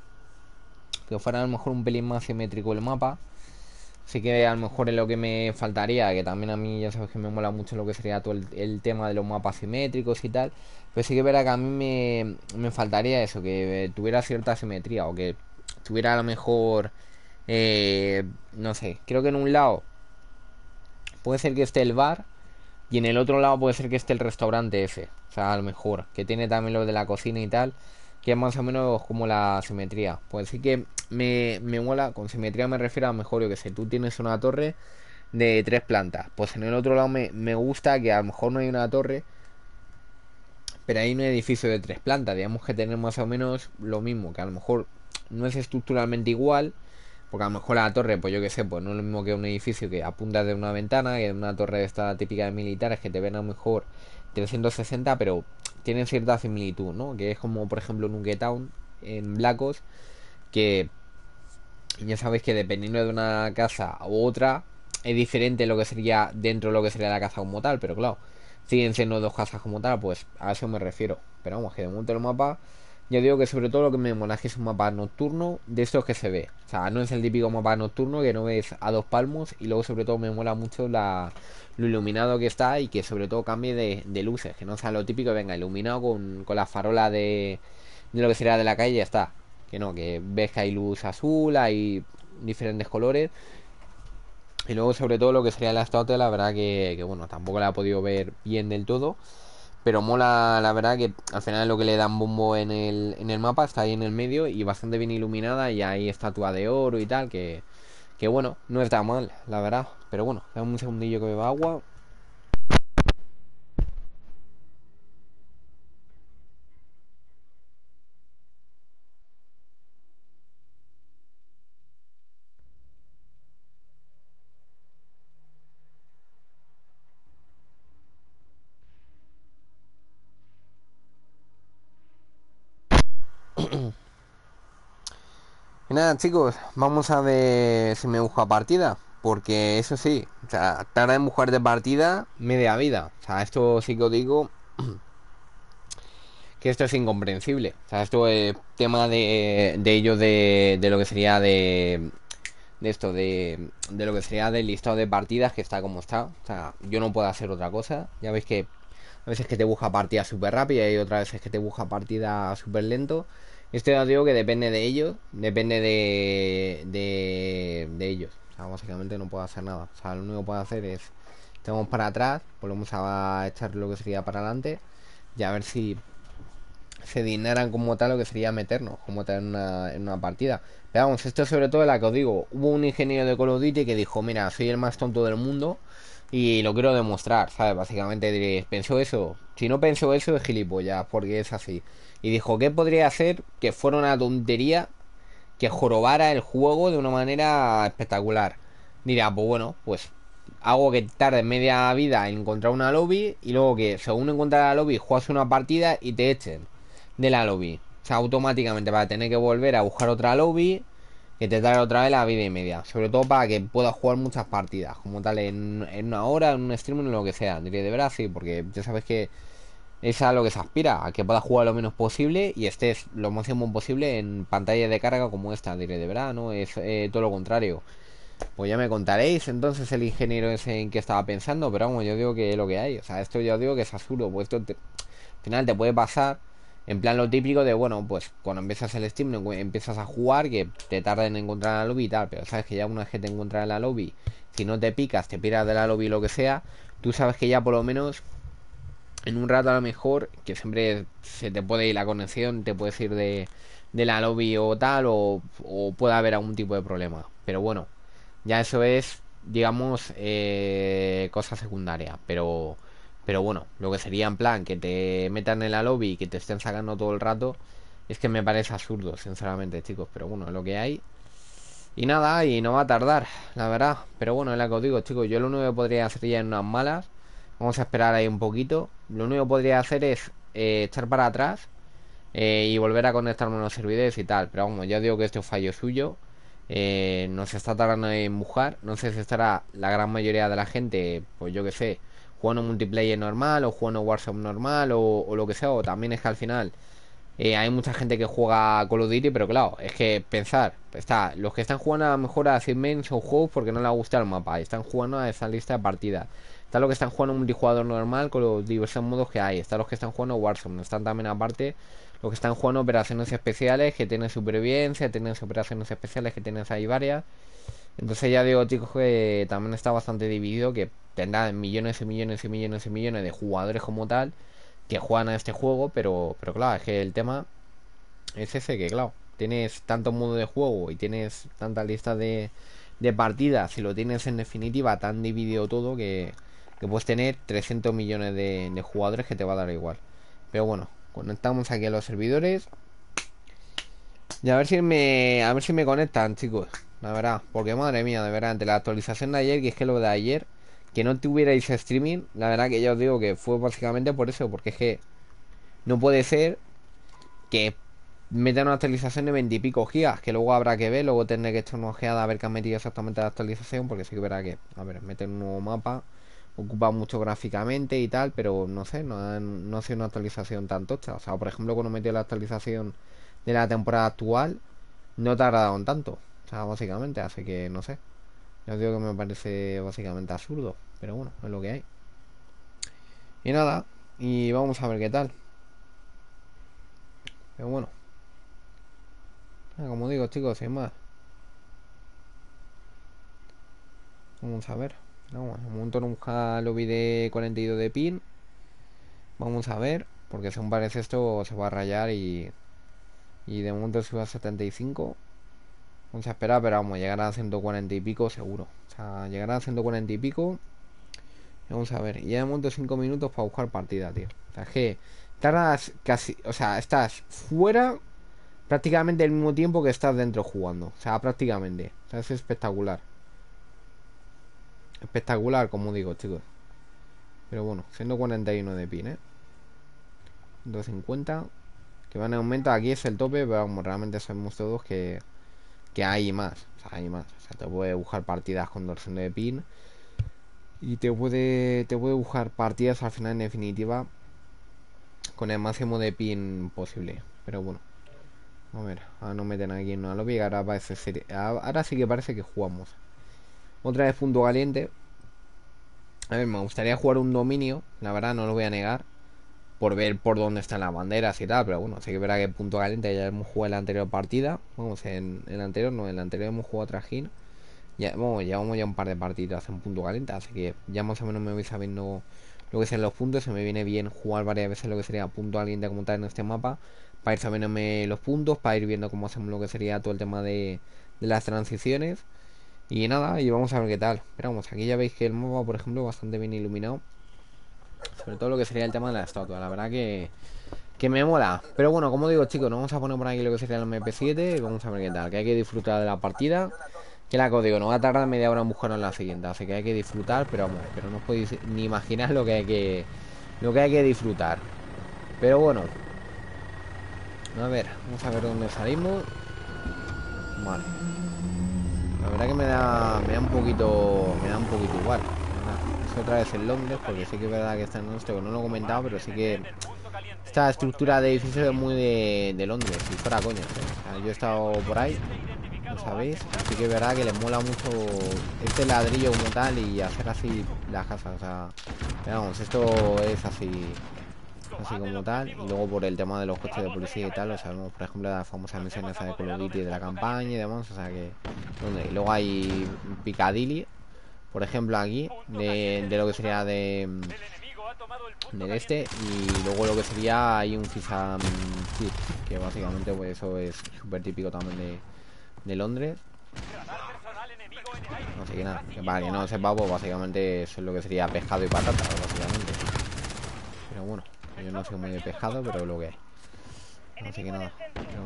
que fuera a lo mejor un pelín más simétrico el mapa. Así que a lo mejor es lo que me faltaría, que también a mí ya sabes que me mola mucho lo que sería todo el, el tema de los mapas simétricos y tal. Pero sí que verá que a mí me, me faltaría eso, que tuviera cierta simetría o que tuviera a lo mejor, eh, no sé, creo que en un lado puede ser que esté el bar y en el otro lado puede ser que esté el restaurante ese. O sea, a lo mejor, que tiene también lo de la cocina y tal, que es más o menos como la simetría. Pues sí que me, me mola, con simetría me refiero a mejor, yo que sé, tú tienes una torre de tres plantas. Pues en el otro lado me, me gusta que a lo mejor no hay una torre, pero hay un edificio de tres plantas. Digamos que tenemos más o menos lo mismo, que a lo mejor no es estructuralmente igual, porque a lo mejor la torre, pues yo que sé, pues no es lo mismo que un edificio que apunta de una ventana, que una torre esta típica de militares que te ven a lo mejor trescientos sesenta, pero tienen cierta similitud, ¿no? Que es como, por ejemplo, en Town, en Black Ops, que ya sabéis que dependiendo de una casa u otra, es diferente lo que sería dentro de lo que sería la casa como tal, pero claro, siguen siendo dos casas como tal, pues a eso me refiero. Pero vamos, que de momento el mapa, ya digo que sobre todo lo que me mola es que es un mapa nocturno de estos que se ve. O sea, no es el típico mapa nocturno que no ves a dos palmos. Y luego sobre todo me mola mucho la, lo iluminado que está y que sobre todo cambie de, de luces. Que no sea lo típico, venga, iluminado con, con la farola de, de lo que sería de la calle y ya está. Que no, que ves que hay luz azul, hay diferentes colores. Y luego sobre todo lo que sería la estatua, la verdad que, que bueno, tampoco la he podido ver bien del todo. Pero mola, la verdad que al final lo que le dan bombo en el, en el mapa está ahí en el medio y bastante bien iluminada. Y hay estatua de oro y tal, que, que bueno, no está mal, la verdad. Pero bueno, dame un segundillo que beba agua. Y nada, chicos, vamos a ver si me busco a partida. Porque eso sí, o sea, tarda en buscar de partida media vida. O sea, esto sí que os digo que esto es incomprensible. O sea, esto es tema de, de ello de, de lo que sería de, de esto, de, de lo que sería del listado de partidas que está como está. O sea, yo no puedo hacer otra cosa. Ya veis que a veces que te busca partida súper rápida y otras veces que te busca partida súper lento. Esto ya digo que depende de ellos, depende de, de, de ellos. O sea, básicamente no puedo hacer nada. O sea, lo único que puedo hacer es, tenemos para atrás, volvemos a echar lo que sería para adelante y a ver si se dignaran como tal lo que sería meternos como tal en una, en una partida. Pero vamos, esto sobre todo es la que os digo. Hubo un ingeniero de Call of Duty que dijo, mira, soy el más tonto del mundo y lo quiero demostrar, ¿sabes? Básicamente diréis, pensó eso. Si no pensó eso es gilipollas, porque es así. Y dijo, ¿qué podría hacer que fuera una tontería que jorobara el juego de una manera espectacular? Dirá, pues bueno, pues hago que tarde media vida en encontrar una lobby y luego que según encontrar la lobby juegas una partida y te echen de la lobby. O sea, automáticamente para tener que volver a buscar otra lobby que te trae otra vez la vida y media. Sobre todo para que puedas jugar muchas partidas, como tal, en, en una hora, en un stream, en lo que sea. Diré, de verdad, sí, porque ya sabes que es a lo que se aspira, a que puedas jugar lo menos posible y estés lo máximo posible en pantalla de carga como esta. Diré, de verdad, ¿no? Es eh, todo lo contrario. Pues ya me contaréis entonces el ingeniero ese en que estaba pensando, pero vamos, yo digo que es lo que hay. O sea, esto yo digo que es absurdo, pues esto te, al final te puede pasar. En plan lo típico de, bueno, pues cuando empiezas el Steam empiezas a jugar, que te tarda en encontrar la lobby y tal, pero sabes que ya una vez que te encuentras en la lobby, si no te picas, te piras de la lobby lo que sea, tú sabes que ya por lo menos en un rato a lo mejor, que siempre se te puede ir la conexión, te puedes ir de, de la lobby o tal, o, o puede haber algún tipo de problema. Pero bueno, ya eso es, digamos, eh, cosa secundaria, pero... Pero bueno, lo que sería en plan que te metan en la lobby y que te estén sacando todo el rato, es que me parece absurdo, sinceramente, chicos. Pero bueno, es lo que hay. Y nada, y no va a tardar, la verdad. Pero bueno, es lo que os digo, chicos. Yo lo único que podría hacer ya en unas malas, vamos a esperar ahí un poquito. Lo único que podría hacer es eh, echar para atrás eh, y volver a conectarme a los servidores y tal. Pero vamos, ya digo que esto es fallo suyo. Eh, nos está tardando en buscar. No sé si estará la gran mayoría de la gente, pues yo que sé, jugando multiplayer normal o jugando Warzone normal o, o lo que sea. O también es que al final eh, hay mucha gente que juega Call of Duty, pero claro, es que pensar, está, los que están jugando a lo mejor a Sigmen son juegos porque no les gusta el mapa, están jugando a esa lista de partidas. Están los que están jugando multijugador normal con los diversos modos que hay. Están los que están jugando Warzone. Están también aparte los que están jugando operaciones especiales, que tienen supervivencia, tienen operaciones especiales, que tienen ahí varias. Entonces ya digo, chicos, que también está bastante dividido, que tendrá millones y millones y millones y millones de jugadores como tal que juegan a este juego, pero, pero claro, es que el tema es ese, que claro, tienes tanto modo de juego y tienes tanta lista de, de partidas, y lo tienes en definitiva tan dividido todo que, que puedes tener trescientos millones de, de jugadores que te va a dar igual. Pero bueno, conectamos aquí a los servidores y a ver si me, a ver si me conectan, chicos. La verdad, porque madre mía, de verdad, ante la actualización de ayer, que es que lo de ayer, que no tuvierais streaming, la verdad que ya os digo que fue básicamente por eso, porque es que no puede ser que metan una actualización de veinte y pico gigas, que luego habrá que ver, luego tendré que echar una ojeada a ver qué han metido exactamente la actualización, porque sí que verá que, a ver, meten un nuevo mapa, ocupa mucho gráficamente y tal, pero no sé, no, han- no ha sido una actualización tan tocha. O sea, por ejemplo, cuando metió la actualización de la temporada actual, no tardaron tanto, o sea, básicamente, así que no sé. Ya os digo que me parece básicamente absurdo, pero bueno, es lo que hay. Y nada, y vamos a ver qué tal. Pero bueno, como digo, chicos, sin más. Vamos a ver. Vamos, de momento nunca lo vi de cuarenta y dos de pin. Vamos a ver, porque según parece esto se va a rayar y, y de momento se va a setenta y cinco. Vamos a esperar, pero vamos, llegará a ciento cuarenta y pico seguro. O sea, llegará a ciento cuarenta y pico. Vamos a ver, y ya de momento cinco minutos para buscar partida, tío. O sea, es que tardas casi, o sea, estás fuera prácticamente el mismo tiempo que estás dentro jugando. O sea, prácticamente. O sea, es espectacular. Espectacular, como digo, chicos. Pero bueno, ciento cuarenta y uno de pin, ¿eh? ciento cincuenta. Que van en aumento. Aquí es el tope, pero vamos, realmente sabemos todos que, que hay más. O sea, hay más. O sea, te puede buscar partidas con doscientos de pin. Y te puede, te puede buscar partidas al final, en definitiva, con el máximo de pin posible. Pero bueno. A ver, ahora nos meten aquí en una lobby. Ahora, parece ser, ahora sí que parece que jugamos. Otra vez punto caliente. A ver, me gustaría jugar un dominio. La verdad, no lo voy a negar. Por ver por dónde están las banderas y tal. Pero bueno, sí que verá que punto caliente ya hemos jugado en la anterior partida. Vamos, en el anterior no, en el anterior hemos jugado Trajín. Ya, bueno, llevamos ya un par de partidas en punto caliente. Así que ya más o menos me voy sabiendo lo que sean los puntos. Se me viene bien jugar varias veces lo que sería punto caliente como tal en este mapa. Para ir sabiéndome los puntos. Para ir viendo cómo hacemos lo que sería todo el tema de, de las transiciones. Y nada, y vamos a ver qué tal. Pero vamos, aquí ya veis que el mapa, por ejemplo, bastante bien iluminado. Sobre todo lo que sería el tema de la estatua. La verdad que, que me mola. Pero bueno, como digo, chicos, nos vamos a poner por aquí lo que sería el M P siete. Y vamos a ver qué tal. Que hay que disfrutar de la partida. Que la código no va a tardar media hora en buscar en la siguiente. Así que hay que disfrutar. Pero vamos, pero no os podéis ni imaginar lo que hay que, lo que hay que disfrutar. Pero bueno. A ver, vamos a ver dónde salimos. Vale. La verdad que me da, me da un poquito, me da un poquito igual. Es otra vez en Londres, porque sí que es verdad que está en esto, que no lo he comentado, pero sí que esta estructura de edificio es muy de, de Londres, si fuera coña. O sea, yo he estado por ahí, lo sabéis, así que es verdad que les mola mucho este ladrillo como tal y hacer así las casas. O sea, vamos, esto es así. Así como tal, y luego por el tema de los coches de policía y tal, lo sabemos, por ejemplo, la famosa misión esa de Call of Duty de la campaña y demás, o sea que, donde, y luego hay Piccadilly, por ejemplo, aquí, de, de lo que sería de del este, y luego lo que sería hay un Fisam Kit, que básicamente pues eso es súper típico también de, de Londres. Así que nada, que para que no sepa, pues básicamente eso es lo que sería pescado y patata, básicamente. Pero bueno, yo no soy muy de pescado, pero lo que hay. Así que nada.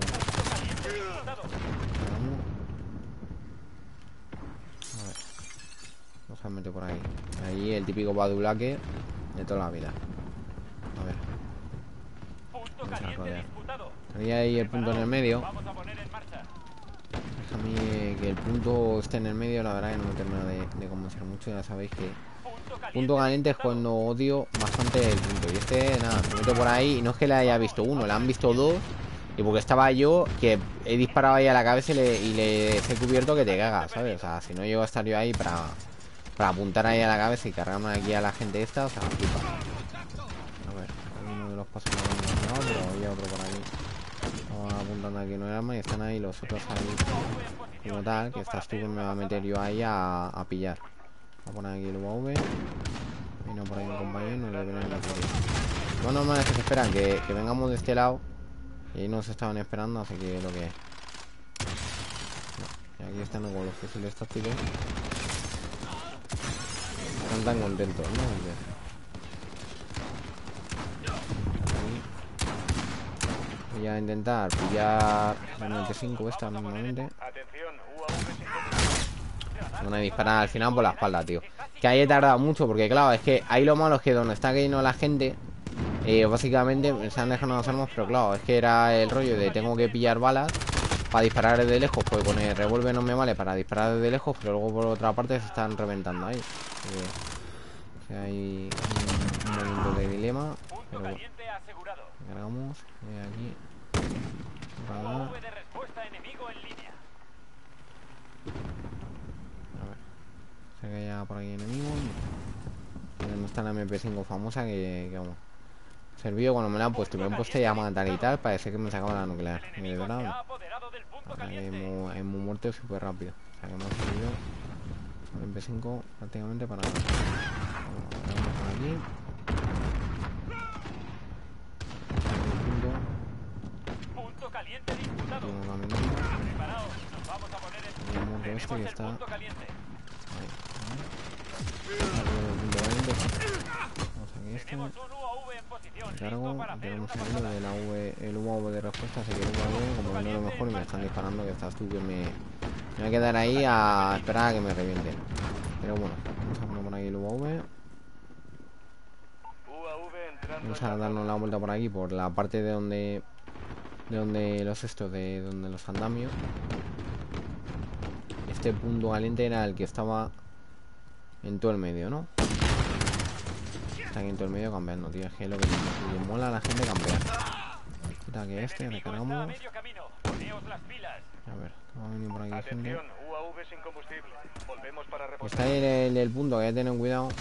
A ver. Vamos a meter por ahí. Ahí el típico badulaque de toda la vida. A ver. Vamos a rodear. Ahí hay el punto en el medio. Déjame que el punto esté en el medio. La verdad que no me termina de, de convencer mucho. Ya sabéis que punto caliente es cuando odio bastante el punto. Y este, nada, se mete por ahí. Y no es que le haya visto uno, le han visto dos. Y porque estaba yo, que he disparado ahí a la cabeza y le, y le he cubierto que te cagas, ¿sabes? O sea, si no llego a estar yo ahí para, para apuntar ahí a la cabeza y cargarme aquí a la gente esta, o sea, flipa. A ver, hay uno de los pasos no lo he encontrado, pero había otro por aquí. apuntando aquí en el arma y están ahí los otros ahí como tal, que estás tú que me va a meter yo ahí a, a pillar. Voy a poner aquí el U A V. Vino por ahí un compañero, no le viene a meter. Bueno, no es que se esperan que, que vengamos de este lado. Y ahí nos estaban esperando, así que lo que es. No. Y aquí están con los fusiles tácticos. Están tan contentos, ¿no? Voy a intentar pillar la noventa y cinco esta normalmente. Van a disparar al final por la espalda, tío. Que ahí he tardado mucho porque claro, es que ahí lo malo es que donde está cayendo la gente eh, básicamente se han dejado las armas. Pero claro, es que era el rollo de tengo que pillar balas para disparar desde lejos, pues con el revólver no me vale para disparar desde lejos. Pero luego por otra parte se están reventando ahí. O sea, hay un, un momento de dilema. Pero bueno, cargamos eh, aquí. Radar. A ver, sé que hay por aquí enemigo. No está la M P cinco famosa que, que vamos. Servido cuando me la han puesto y me han puesto ya a matar y tal. Parece que me sacaba la nuclear. Y de verdad, hemos, hemos muerto súper rápido. O sea que me ha servido la M P cinco prácticamente para nada. Vamos por aquí. Punto caliente disputado. El mundo este que está ahí. Vamos aquí este. Cargo. Tenemos el hilo de la V, el U A V de respuesta. Así que el U A V como que no es lo mejor y me están disparando. Que estás tú que me, me voy a quedar ahí a esperar a que me revienten. Pero bueno, vamos a poner por aquí el U A V. Vamos a darnos la vuelta por aquí, por la parte de donde de donde los estos, de donde los andamios. Este punto caliente era el que estaba en todo el medio, ¿no? Está aquí en todo el medio cambiando, tío. Es que lo que le mola a la gente campear. Quita que este, recargamos. A ver, va a venir por aquí gente. Está ahí el, el punto, que hay que tener cuidado.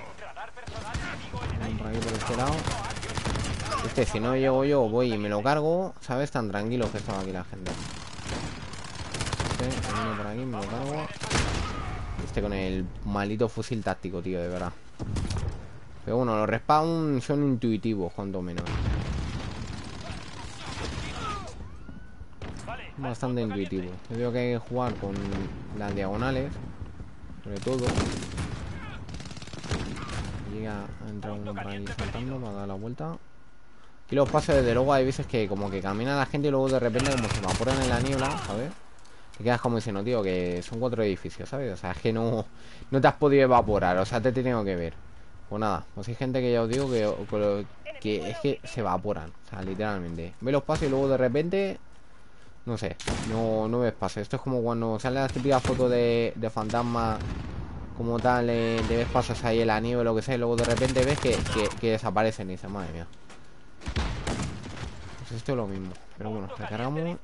Vamos por aquí por este lado. Este, si no llego yo, voy y me lo cargo. ¿Sabes? Tan tranquilo que estaba aquí la gente. Este, vengo por aquí, me lo cargo. Este con el maldito fusil táctico, tío, de verdad. Pero bueno, los respawn son intuitivos, cuanto menos. Bastante intuitivo. Yo digo que hay que jugar con las diagonales, sobre todo. Llega a entrar uno por ahí saltando para dar la vuelta. Aquí los pasos, desde luego, hay veces que como que camina la gente y luego de repente como se evaporan en la niebla, ¿sabes? Te quedas como diciendo, tío, que son cuatro edificios, ¿sabes? O sea, es que no, no te has podido evaporar, o sea, te he tenido que ver. Pues nada, pues hay gente que ya os digo que, que, que es que se evaporan, o sea, literalmente. Ve los pasos y luego de repente, no sé, no, no ves pasos. Esto es como cuando salen las típicas fotos de, de fantasmas como tal, eh, de ves pasos ahí en la nieve o lo que sea, y luego de repente ves que, que, que desaparecen y dices, madre mía. Pues esto es lo mismo, pero bueno, recargamos.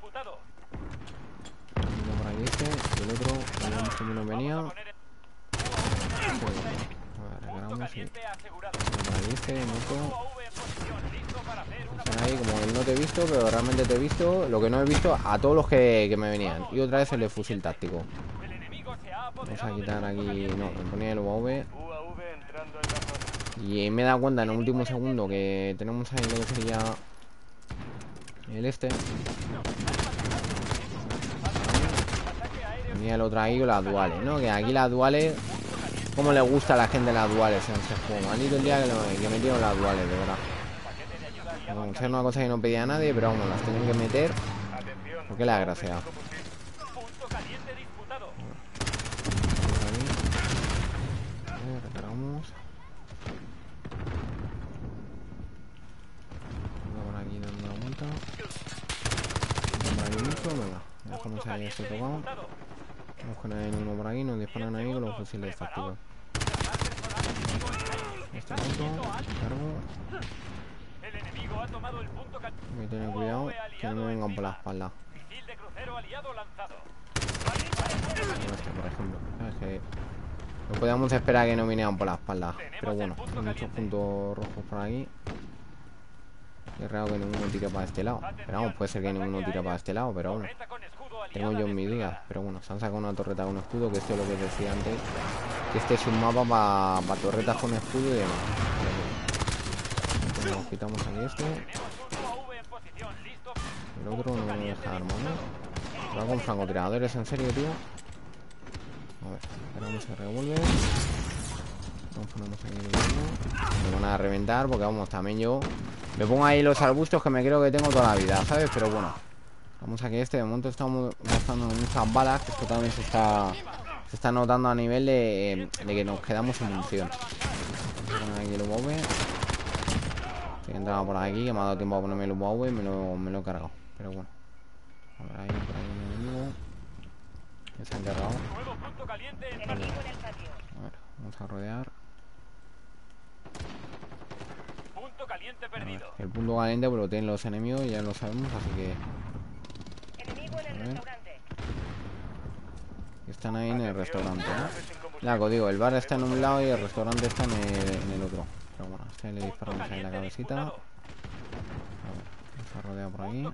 Por ahí este, y el otro, veamos cómo nos venía. A ver, recargamos y... Por ahí este, moto. Están ahí como el no te he visto, pero realmente te he visto. Lo que no he visto a todos los que, que me venían. Y otra vez el de fusil táctico. Vamos a quitar aquí... No, me ponía el U A V. Y me he dado cuenta en el último segundo que tenemos ahí lo que sería el este. Mira, lo traigo las duales, ¿no? Que aquí las duales, como le gusta a la gente las duales en este juego. Maldito el día que, lo, que metieron las duales, de verdad. Vamos a hacer una cosa que no pedía a nadie, pero vamos, las tienen que meter. Porque la gracia. Recargamos. Por aquí dando la vuelta. Por aquí mucho, venga. Dejamos ahí este tocado. Vamos con el uno por aquí, nos disparan ahí con los fusiles tácticos. Este punto, cargo. Hay que tener cuidado que no me vengan por la espalda. Este, por ejemplo. ¿Sabes? Que no podíamos esperar que no vinieran por la espalda. Pero bueno, hay muchos puntos rojos por aquí. Es raro que ninguno tire para este lado. Pero vamos, puede ser que ninguno tire para este lado, pero bueno. Tengo yo mis dudas. Pero bueno, se han sacado una torreta con escudo, que esto es lo que decía antes. Que este es un mapa para pa torretas con escudo y demás. Entonces, nos quitamos aquí este. El otro no me deja armar, ¿no? Va con francotiradores, en serio, tío. A ver, esperamos el revólver. Nos ponemos aquí el uno. Me van a reventar porque vamos, también yo me pongo ahí los arbustos que me creo que tengo toda la vida, ¿sabes? Pero bueno, vamos aquí este. De momento estamos gastando muchas balas, que esto también se está se está notando a nivel de, de que nos quedamos sin munición. Vamos a poner aquí el U A V. Estoy entrando por aquí, que me ha dado tiempo a ponerme el U A V y me lo, me lo he cargado. Pero bueno, a ver, ahí por ahí un enemigo que se ha encargado. A ver, vamos a rodear. A ver, el punto caliente pues lo tienen los enemigos, ya lo sabemos, así que... Enemigo en el restaurante. Están ahí en el restaurante, ¿no? Ya, digo, el bar está en un lado y el restaurante está en el, en el otro. Pero bueno, a este le disparamos ahí la cabecita. A ver, vamos a rodear por aquí.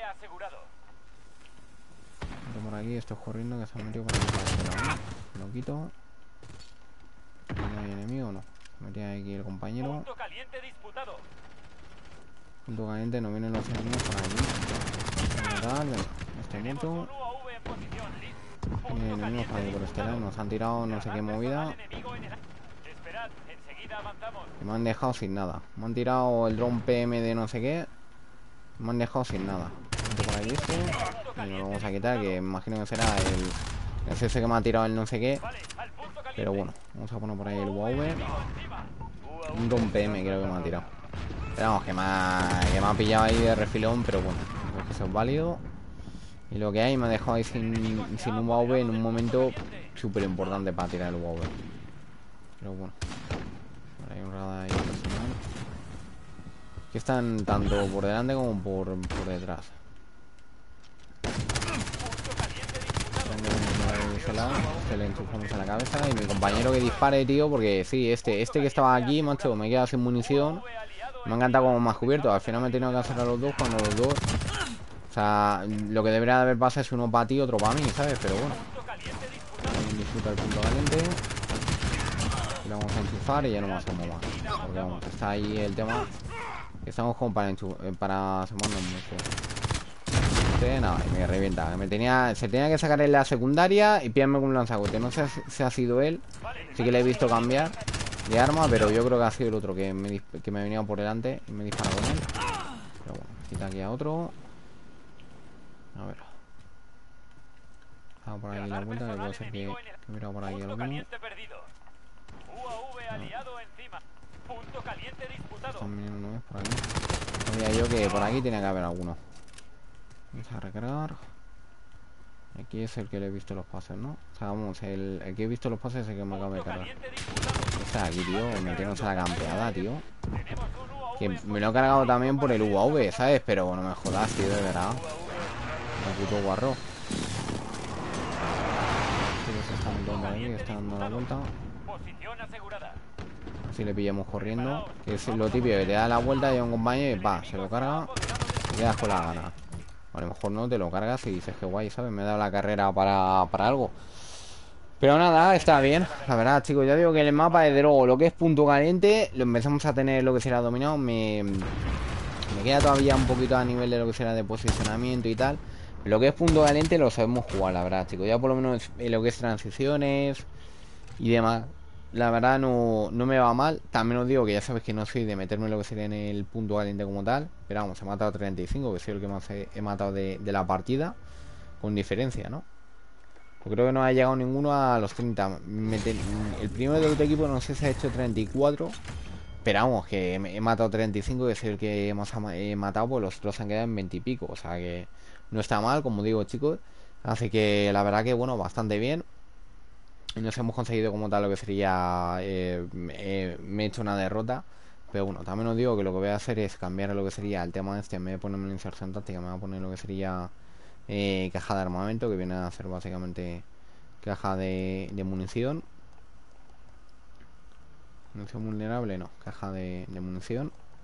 Por aquí, esto es corriendo que se ha metido con el... Lo quito. ¿No hay enemigo o no? Se metía aquí el compañero. Punto caliente disputado. Punto caliente, no vienen los enemigos por aquí. Este punto. Vienen enemigos por aquí por este lado. Nos han tirado no sé qué movida. Y me han dejado sin nada. Me han tirado el drone P M de no sé qué. Me han dejado sin nada. Por aquí este. Y nos lo vamos a quitar, que imagino que será el... Es ese que me ha tirado el no sé qué. Pero bueno, vamos a poner por ahí el U A V. Un drone P M creo que me ha tirado. Pero vamos, que me ha, que me ha pillado ahí de refilón. Pero bueno, creo que eso es válido. Y lo que hay, me ha dejado ahí sin, sin U A V en un momento súper importante para tirar el U A V. Pero bueno, ahora hay un radar ahí personal. Que están tanto por delante como por, por detrás. Se le enchufamos en la cabeza. Y mi compañero que dispare, tío. Porque sí, este, este que estaba aquí, macho, me he quedado sin munición. Me ha encantado como más cubierto. Al final me he tenido que hacer a los dos cuando los dos... O sea, lo que debería de haber pasado es uno para ti, otro para mí, ¿sabes? Pero bueno. Disfruta el punto caliente. Y lo vamos a enchufar y ya no más como más. Porque vamos, está ahí el tema. Que estamos como para enchufar, para sumarnos mucho. Este, nada, y me revienta. Que me tenía, se tenía que sacar en la secundaria y pillarme con un lanzacohete. No sé si ha sido él. Sí que le he visto cambiar de arma, pero yo creo que ha sido el otro que me, que me ha venido por delante y me he disparado con él. Pero bueno, quita aquí a otro. A ver. Ah, por ahí la vuelta, que puede ser que, que he mirado por ahí algo. Están viniendo uno vez por aquí. Sabía yo que por aquí tenía que haber alguno. Vamos a recargar. Aquí es el que le he visto los pases, ¿no? O sea, vamos, el, el que he visto los pases es el que me acaba de cargar. Está aquí, tío, metiéndose a la campeada, tío. Que me lo he cargado también por el U A V, ¿sabes? Pero no me jodas, tío, de verdad. Un puto guarro. Se está metiendo ahí, está dando la vuelta. Así le pillamos corriendo. Que es lo típico, que te da la vuelta y a un compañero y pa, se lo carga. Y quedas con la gana. A lo mejor no te lo cargas y dices que guay, ¿sabes? Me he dado la carrera para, para algo. Pero nada, está bien. La verdad, chicos, ya digo que el mapa, desde luego, lo que es punto caliente, lo empezamos a tener lo que será dominado. Me, me queda todavía un poquito a nivel de lo que será de posicionamiento y tal. Lo que es punto caliente lo sabemos jugar, la verdad, chicos. Ya por lo menos en lo que es transiciones y demás, la verdad no, no me va mal. También os digo que ya sabéis que no soy de meterme en lo que sería en el punto caliente como tal. Pero vamos, he matado treinta y cinco, que soy el que más he, he matado de, de la partida. Con diferencia, ¿no? Yo creo que no ha llegado ninguno a los treinta. Mete, el primero del otro equipo no sé si ha hecho treinta y cuatro. Pero vamos, que he matado treinta y cinco, que soy el que más he matado. Pues los otros han quedado en veinte y pico. O sea que no está mal, como digo, chicos. Así que la verdad que, bueno, bastante bien. Y nos hemos conseguido como tal lo que sería eh, eh, me he hecho una derrota. Pero bueno, también os digo que lo que voy a hacer es cambiar lo que sería el tema este. En vez de ponerme una inserción táctica, me voy a poner lo que sería eh, caja de armamento, que viene a ser básicamente caja de, de munición. Munición vulnerable, no, caja de, de munición.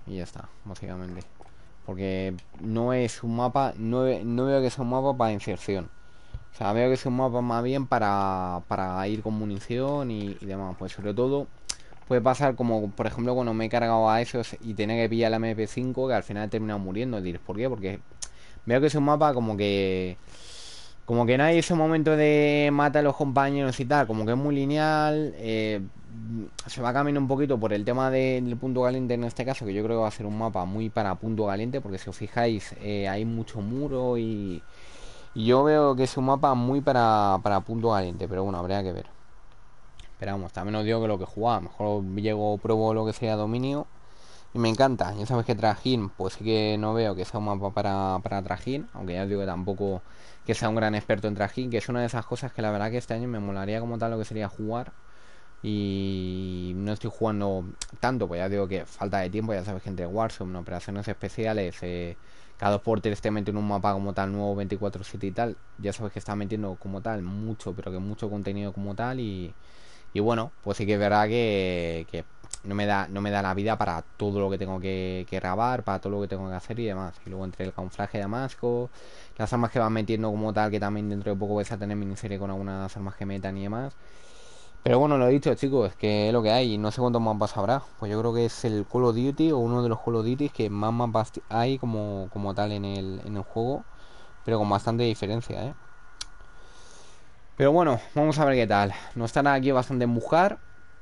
y ya está, básicamente. Porque no es un mapa, no, no veo que sea un mapa para inserción. O sea, veo que es un mapa más bien para, para ir con munición y, y demás. Pues sobre todo puede pasar como, por ejemplo, cuando me he cargado a esos y tenía que pillar la M P cinco, que al final he terminado muriendo. Diréis, ¿por qué? Porque veo que es un mapa como que... Como que no hay ese momento de mata a los compañeros y tal. Como que es muy lineal. eh, Se va cambiando un poquito por el tema de- del punto caliente en este caso, que yo creo que va a ser un mapa muy para punto caliente. Porque si os fijáis, eh, hay mucho muro y... Y yo veo que es un mapa muy para, para punto caliente, pero bueno, habría que ver. Pero vamos, también os digo que lo que jugaba, mejor llego, pruebo lo que sea dominio. Y me encanta, ya sabes que Trajín, pues sí que no veo que sea un mapa para, para Trajín. Aunque ya os digo que tampoco que sea un gran experto en Trajín, que es una de esas cosas que la verdad que este año me molaría como tal lo que sería jugar. Y no estoy jugando tanto, pues ya digo que falta de tiempo, ya sabes que entre Warzone, operaciones especiales, eh, cada dos por tres te meten un mapa como tal nuevo veinticuatro siete y tal. Ya sabes que está metiendo como tal mucho, pero que mucho contenido como tal y, y bueno, pues sí que es verdad que, que no me da no me da la vida para todo lo que tengo que, que grabar, para todo lo que tengo que hacer y demás. Y luego entre el camuflaje de Damasco, las armas que van metiendo como tal, que también dentro de poco vais a tener miniserie con algunas armas que metan y demás. Pero bueno, lo he dicho, chicos, que es lo que hay. Y no sé cuántos mapas habrá. Pues yo creo que es el Call of Duty o uno de los Call of Duty que más mapas hay como, como tal en el, en el juego. Pero con bastante diferencia, ¿eh? Pero bueno, vamos a ver qué tal. Nos están aquí bastante en buscar.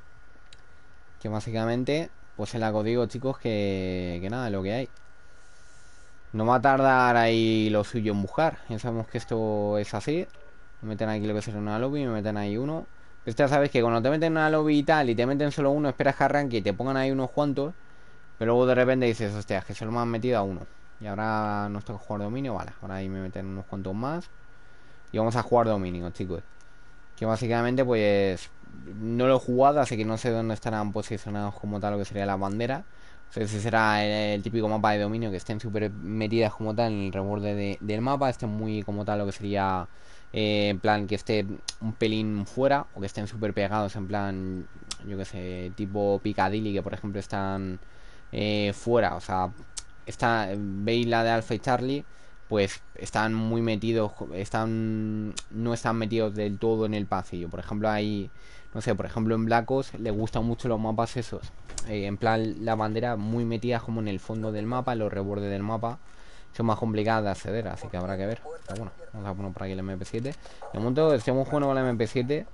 Que básicamente, pues en la código, chicos, que, que nada, lo que hay. No va a tardar ahí lo suyo en buscar. Ya sabemos que esto es así. Me meten aquí lo que será una lobby, me meten ahí uno. Pero ya sabes que cuando te meten en una lobby y tal, y te meten solo uno, esperas que arranque y te pongan ahí unos cuantos. Pero luego de repente dices, hostia, que solo me han metido a uno. Y ahora nos toca jugar dominio, vale. Ahora ahí me meten unos cuantos más. Y vamos a jugar dominio, chicos. Que básicamente, pues, no lo he jugado, así que no sé dónde estarán posicionados como tal lo que sería la bandera. O sea, si será el, el típico mapa de dominio, que estén súper metidas como tal en el reborde de- del mapa, estén muy como tal lo que sería, eh, en plan, que esté un pelín fuera, o que estén súper pegados, en plan, yo que sé, tipo Piccadilly, que por ejemplo están eh, fuera, o sea, está, veis la de Alpha y Charlie, pues están muy metidos, están no están metidos del todo en el pasillo. Por ejemplo, hay, no sé, por ejemplo en Black Ops le gustan mucho los mapas esos, eh, en plan la bandera muy metida como en el fondo del mapa, en los rebordes del mapa. Son más complicadas de acceder, así que habrá que ver. Pero bueno, vamos a poner por aquí el M P siete. De momento estamos jugando con el M P siete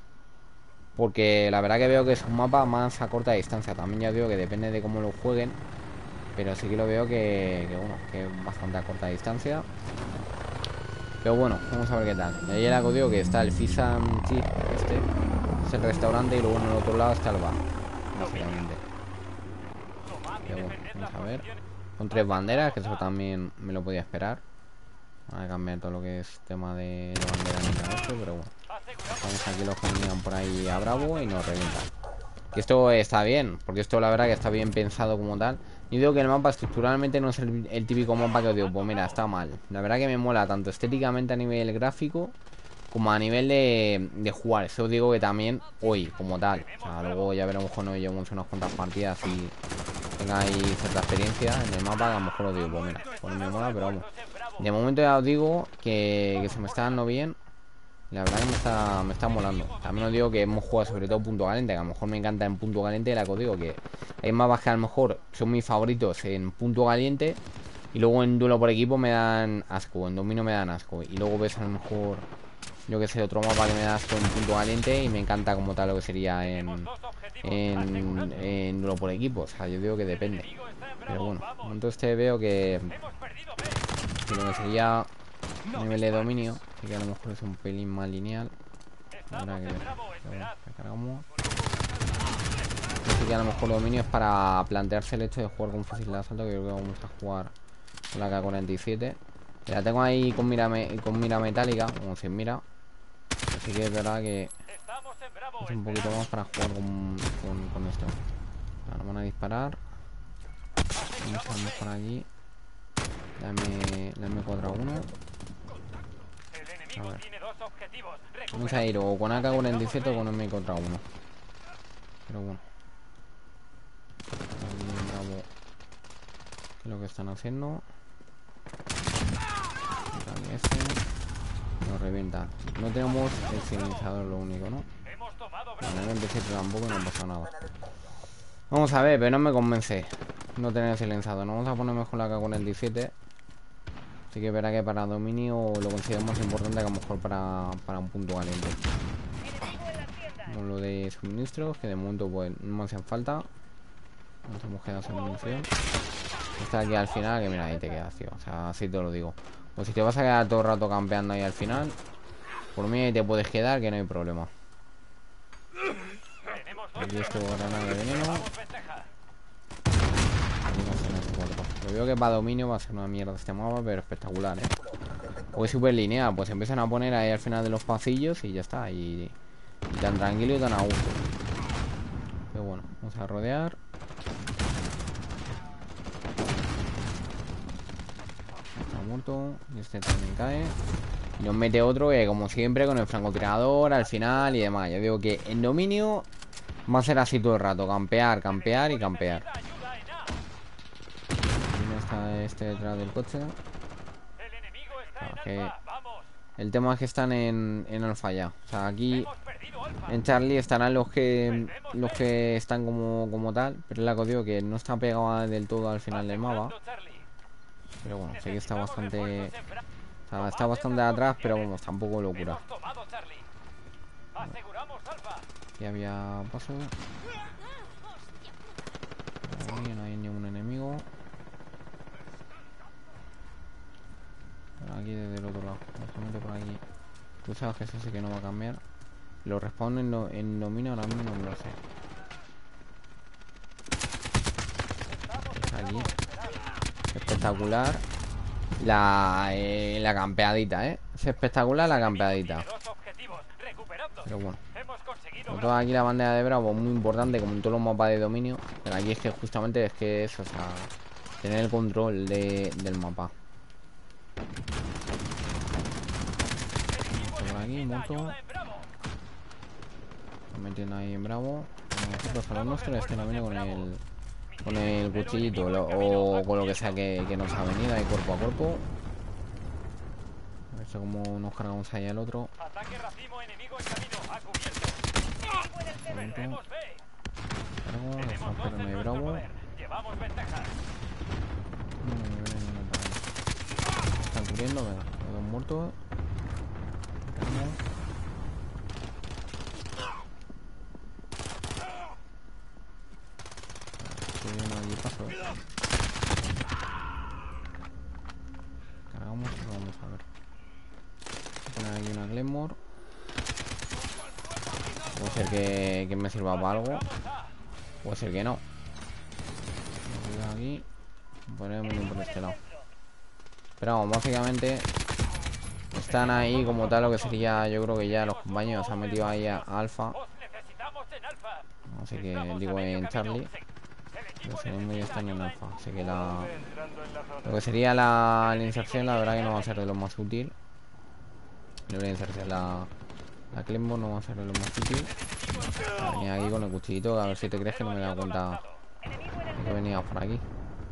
porque la verdad que veo que es un mapa más a corta distancia. También ya digo que depende de cómo lo jueguen, pero sí que lo veo que, que bueno, que es bastante a corta distancia. Pero bueno, vamos a ver qué tal. Y ahí el código que está el Fish and Chip, este es el restaurante, y luego en el otro lado está el bar, básicamente. Pero bueno, vamos a ver. Son tres banderas, que eso también me lo podía esperar. Voy a cambiar todo lo que es tema de, de bandera ni nada de esto, pero bueno. Vamos aquí los que venían por ahí a Bravo y nos revientan. Que esto está bien, porque esto la verdad que está bien pensado como tal. Yo digo que el mapa estructuralmente no es el, el típico mapa que os digo, pues mira, está mal. La verdad que me mola tanto estéticamente a nivel gráfico como a nivel de, de jugar. Eso os digo que también hoy, como tal. O sea, luego ya veremos cuando llevemos unas cuantas partidas y tengáis cierta experiencia en el mapa, que a lo mejor os digo, pues mira, pues no me mola, pero vamos. De momento ya os digo que, que se me está dando bien. La verdad que me está, me está molando. También os digo que hemos jugado sobre todo punto caliente, que a lo mejor me encanta en punto caliente. La que os digo que hay mapas que a lo mejor son mis favoritos en punto caliente y luego en duelo por equipo me dan asco, en dominio me dan asco. Y luego ves a lo mejor, yo que sé, otro mapa que me da asco en punto caliente y me encanta como tal lo que sería en, en, en duelo por equipo. O sea, yo digo que depende. Pero bueno, de momento este veo que, que lo que sería a nivel de dominio, así que a lo mejor es un pelín más lineal. Habrá que ver. Pero bueno, recargamos. Así que a lo mejor dominio es para plantearse el hecho de jugar con fusil de asalto, que yo creo que vamos a jugar con la K cuarenta y siete. La tengo ahí con mira, me con mira metálica, como sin mira. Así que es verdad que es un poquito más para jugar con, con, con esto. Ahora van a disparar. Vamos a por aquí. La M, la M cuatro a uno. A ver. Vamos a ir o con A K cuarenta y siete o con M contra uno. Pero bueno. Bravo. ¿Qué es lo que están haciendo? Este nos revienta. No tenemos el silenciador, lo único, ¿no? Bueno, no empecé tampoco, no pasa nada. Vamos a ver, pero no me convence no tener silenciador. Nos vamos a poner mejor la K cuarenta y siete. Así que verá que para dominio lo considero más importante que a lo mejor para, para un punto caliente. Como lo de suministros, que de momento pues no me hacen falta. Nos hemos quedado sin munición. Está aquí al final, que mira, ahí te quedas, tío. O sea, así te lo digo. Pues si te vas a quedar todo el rato campeando ahí al final, por mí ahí te puedes quedar, que no hay problema. Aquí esto, granada de veneno. Yo veo que para dominio va a ser una mierda este mapa, pero espectacular, ¿eh? O es súper lineal, pues empiezan a poner ahí al final de los pasillos y ya está. Y, y tan tranquilo y tan a gusto. Pero bueno, vamos a rodear. Está muerto. Y este también cae. Y nos mete otro que, como siempre, con el francotirador al final y demás. Yo digo que en dominio va a ser así todo el rato. Campear, campear y campear. Está este detrás del coche. Claro, que el tema es que están en, en alfa ya. O sea, aquí en Charlie estarán los que los que están como, como tal. Pero es la que os digo, que no está pegado del todo al final del mapa. Pero bueno, sí que está bastante... O sea, está bastante atrás, pero vamos, tampoco locura. Aquí había paso. Ahí no hay ningún enemigo. Aquí desde el otro lado. Por aquí. Tú sabes que eso sí que no va a cambiar. Lo respawn en, lo, en dominio ahora mismo no me lo sé. Es aquí. Espectacular. La, eh, la campeadita, ¿eh? Es espectacular la campeadita. Pero bueno. Sobre todo aquí la bandera de Bravo, muy importante, como en todos los mapas de dominio. Pero aquí es que justamente es que eso, o sea, tener el control de, del mapa. Por aquí, moto. Están metiendo ahí en Bravo. Nosotros a los nuestros este no viene con el con el cuchillito lo, o con lo que sea que, que nos ha venido ahí cuerpo a cuerpo. A ver cómo nos cargamos ahí al otro. Ataque racimo enemigo en camino, a cubierto. Cargo, estamos cargando de Bravo. Llevamos ventaja. No me viene ninguna para ahí. Están cubriendo, venga, los dos muertos. Cargamos. Allí paso. Cargamos y vamos a ver. Voy a poner aquí una Glenmore. Puede ser que, que me sirva para algo. Puede ser que no. Aquí. Ponemos por este lado. Pero vamos, básicamente están ahí como tal lo que sería, yo creo que ya los compañeros se han metido ahí a, a Alfa. Así que digo en Charlie. Los enemigos están en alfa, así que la... lo que sería la, la inserción, la verdad que no va a ser de lo más útil. No voy a inserción, la, la Clembo no va a ser de lo más útil. Venía aquí con el cuchillito, a ver si te crees que no me he dado cuenta de que venía por aquí.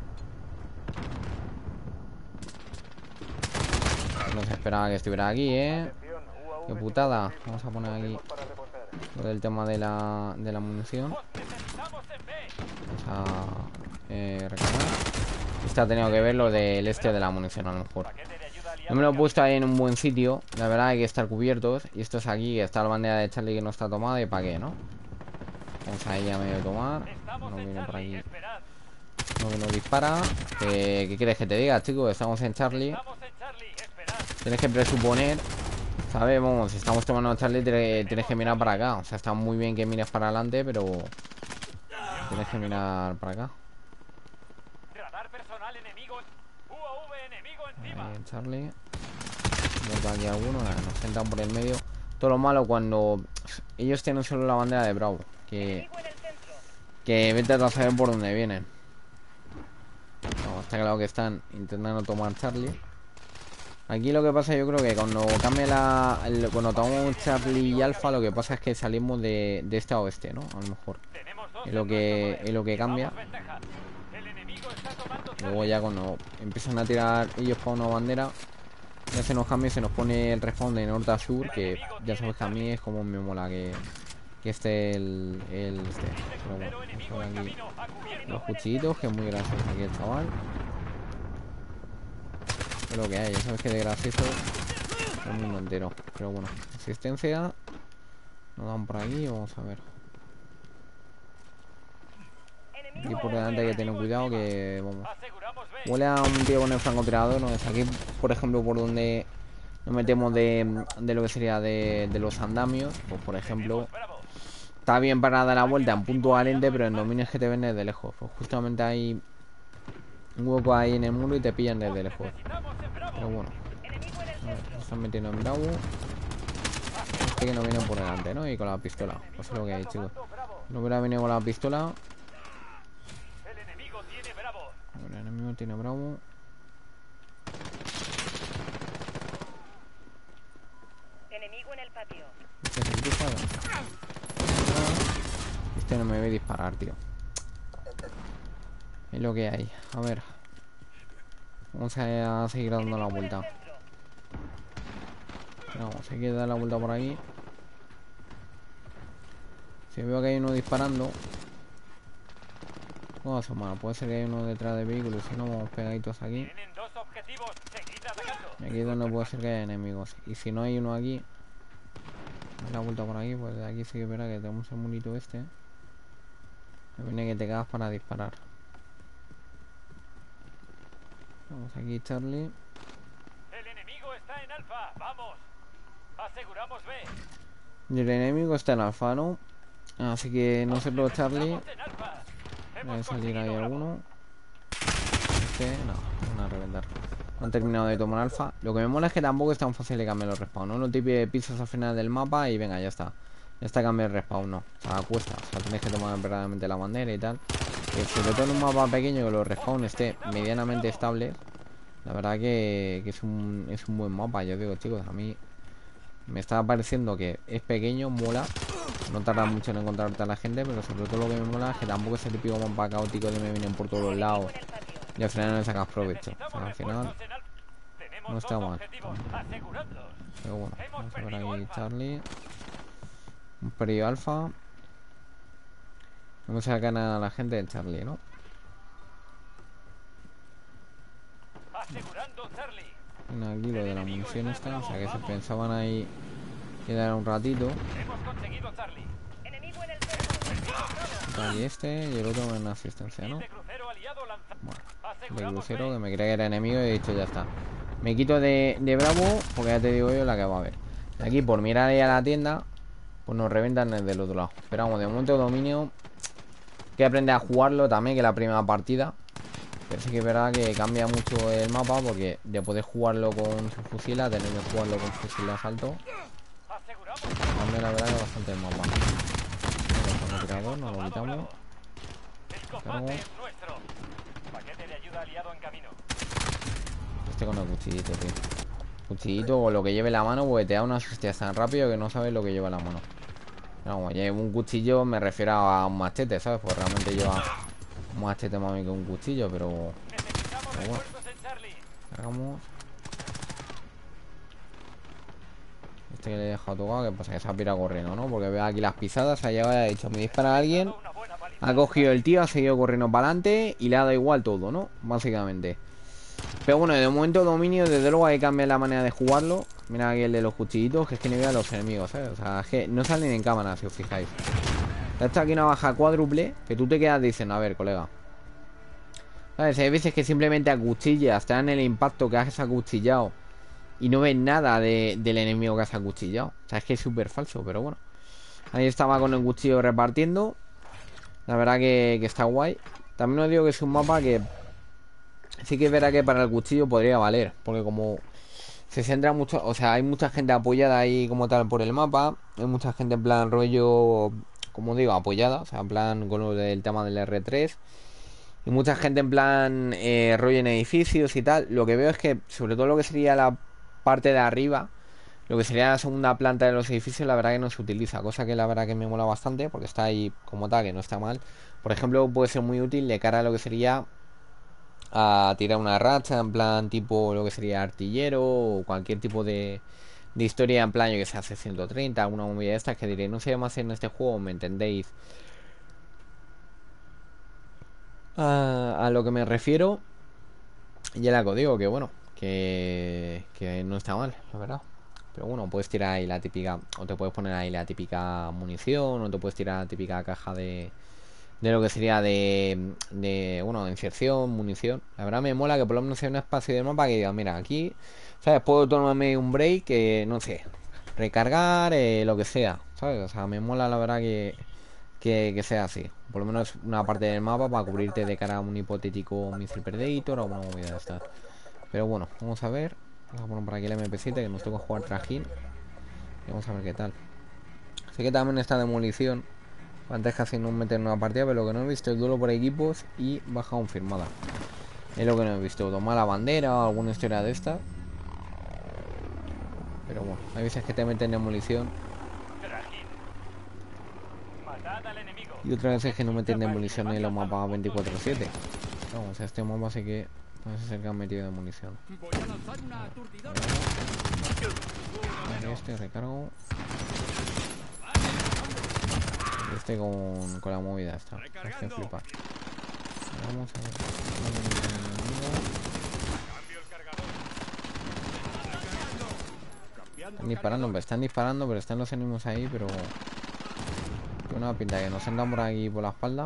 No se esperaba que estuviera aquí, eh. Qué putada. Vamos a poner aquí lo del tema de la, de la munición. Vamos a eh, recargar. Esto ha tenido que ver lo del este de la munición, a lo mejor. No me lo he puesto ahí en un buen sitio. La verdad hay que estar cubiertos. Y esto es aquí, está la bandera de Charlie que no está tomada. ¿Y para qué, no? Vamos ahí a medio de tomar. No viene por aquí. No que nos dispara. ¿Qué, ¿Qué quieres que te diga, chicos? Estamos en Charlie. Tienes que presuponer, ¿sabes? Vamos, si estamos tomando Charlie, tienes que mirar para acá. O sea, está muy bien que mires para adelante, pero tienes que mirar para acá. Ahí en Charlie. Vemos aquí algunos, nos sentan por el medio. Todo lo malo cuando ellos tienen solo la bandera de Bravo. Que, que vete a saber por dónde vienen. No, está claro que están intentando tomar Charlie. Aquí lo que pasa, yo creo que cuando cambia la... El, cuando tomamos Charlie y Alfa, lo que pasa es que salimos de, de este a oeste, ¿no? A lo mejor. Es lo que, es lo que cambia. Luego ya cuando empiezan a tirar ellos para una bandera, ya se nos cambia y se nos pone el respawn de norte a sur, que ya sabes que a mí es como me mola que, que esté el, el este. Pero bueno, vamos a ver aquí los cuchillitos, que es muy gracioso aquí el chaval. Es lo que hay, ya sabes que de gracioso el mundo entero. Pero bueno, asistencia. Nos dan por aquí, vamos a ver. Aquí por delante hay que tener cuidado, que vamos. Huele a un tío con el francotirador, ¿no? Es aquí, por ejemplo, por donde nos metemos de, de lo que sería de, de los andamios. Pues por ejemplo, está bien para dar la vuelta en punto caliente, pero en dominios que te ven desde lejos. Pues justamente hay un hueco ahí en el muro y te pillan desde lejos. Pero bueno, a ver, se están metiendo en Bravo. Este que no viene por delante, ¿no? Y con la pistola. Pues es lo que hay, chicos. No hubiera venido con la pistola. El enemigo tiene Bravo. Enemigo en el patio. Este se cruza. Este no me ve disparar, tío. Es lo que hay. A ver. Vamos a seguir dando la vuelta. Vamos, hay que dar la vuelta por aquí. Si veo que hay uno disparando, vamos a asomar. Puede ser que hay uno detrás de vehículos. Si no, vamos pegaditos aquí. Y aquí es donde puede ser que haya enemigos. Y si no hay uno aquí, dar la vuelta por aquí. Pues de aquí sí que verá que tenemos el murito este. Me viene que te quedas para disparar. Vamos aquí, Charlie. El enemigo está en alfa. Vamos. Aseguramos B. Y el enemigo está en alfa, ¿no? Así que nosotros, Charlie. Debe salir ahí alguno. Este, no, van a reventar. No han terminado de tomar alfa. Lo que me mola es que tampoco es tan fácil de cambiar los respawn, ¿no? No te pide pisos al final del mapa y venga, ya está. Ya está cambiar el respawn, no. O sea, cuesta. O sea, tienes que tomar verdaderamente la bandera y tal. Que sobre todo en un mapa pequeño que los respawn esté medianamente estable. La verdad que, que es, un, es un buen mapa, yo digo, chicos. A mí me está pareciendo que es pequeño, mola. No tarda mucho en encontrarte a la gente, pero sobre todo lo que me mola es que tampoco es el típico mapa caótico de me vienen por todos los lados y al final no le sacas provecho. O sea, al final no está mal. Pero bueno, vamos a ver aquí Charlie. Un periodo alfa. Vamos a sacar a la gente de Charlie, ¿no? Aquí lo de la munición esta, o sea que se pensaban ahí quedar un ratito. Aquí este y el otro en asistencia, ¿no? Bueno, de crucero que me creía que era enemigo y he dicho ya está. Me quito de, de Bravo porque ya te digo yo la que va a haber. Aquí por mirar ahí a la tienda, pues nos reventan desde el otro lado. Pero vamos, de momento dominio. Que aprender a jugarlo también, que la primera partida. Pero sí que es verdad que cambia mucho el mapa, porque de poder jugarlo con su fusil a tener que jugarlo con fusil de asalto, cambia la verdad que bastante el mapa. El tirador, nos lo quitamos. Cargo. Este con el cuchillito, tío. Cuchillito o lo que lleve la mano, porque te da unas hostias tan rápido que no sabes lo que lleva la mano. No, como llevo un cuchillo me refiero a un machete, ¿sabes? Pues realmente lleva un machete más bien que un cuchillo, pero... pero bueno. Cargamos. Este que le he dejado tocado, que pasa que se ha pirado corriendo, ¿no? Porque veo aquí las pisadas, ha llegado y ha dicho, me dispara a alguien. Ha cogido el tío, ha seguido corriendo para adelante y le ha dado igual todo, ¿no? Básicamente. Pero bueno, de momento dominio, desde luego hay que cambiar la manera de jugarlo. Mira aquí el de los cuchillitos, que es que ni vea a los enemigos, ¿sabes? O sea, es que no salen en cámara, si os fijáis. Está aquí una baja cuádruple, que tú te quedas diciendo, a ver, colega, ¿sabes? Hay veces que simplemente acuchillas, te dan el impacto que has acuchillado y no ves nada de, del enemigo que has acuchillado. O sea, es que es súper falso, pero bueno. Ahí estaba con el cuchillo repartiendo. La verdad que, que está guay. También os digo que es un mapa que sí que es verdad que para el cuchillo podría valer, porque como se centra mucho, o sea, hay mucha gente apoyada ahí como tal por el mapa. Hay mucha gente en plan rollo, como digo, apoyada, o sea, en plan con lo del tema del erre tres. Y mucha gente en plan eh, rollo en edificios y tal. Lo que veo es que sobre todo lo que sería la parte de arriba, lo que sería la segunda planta de los edificios, la verdad que no se utiliza. Cosa que la verdad que me mola bastante, porque está ahí como tal, que no está mal. Por ejemplo, puede ser muy útil de cara a lo que sería a tirar una racha, en plan tipo lo que sería artillero o cualquier tipo de, de historia, en plan yo que sé, hace ciento treinta, alguna movida de estas que diré, no se llama así en este juego, ¿me entendéis? A, a lo que me refiero, ya la digo que bueno, que, que no está mal, la verdad. Pero bueno, puedes tirar ahí la típica, o te puedes poner ahí la típica munición, o te puedes tirar la típica caja de, de lo que sería de, de, bueno, de inserción, munición. La verdad me mola que por lo menos sea un espacio de mapa que diga, mira, aquí, ¿sabes? Puedo tomarme un break, que no sé, recargar, eh, lo que sea, ¿sabes? O sea, me mola la verdad que, que, que sea así. Por lo menos una parte del mapa para cubrirte de cara a un hipotético Missile Predator o una movida de estas. Pero bueno, vamos a ver. Vamos a poner por aquí el M P siete, que nos toca jugar trajín. Y vamos a ver qué tal. Sé que también está demolición. Antes casi no meter en una partida, pero lo que no he visto es duelo por equipos y baja confirmada. Es lo que no he visto. Tomar la bandera o alguna historia de esta. Pero bueno, hay veces que te meten demolición. Y otras veces que no meten demolición en los mapas veinticuatro siete. Vamos, a este mapa sí que parece ser que han metido demolición. Este recargo. Este con, con la movida esta. Este flipa. Vamos a ver. Están disparando, están disparando, pero están los enemigos ahí, pero tiene una pinta que nos entran por aquí por la espalda.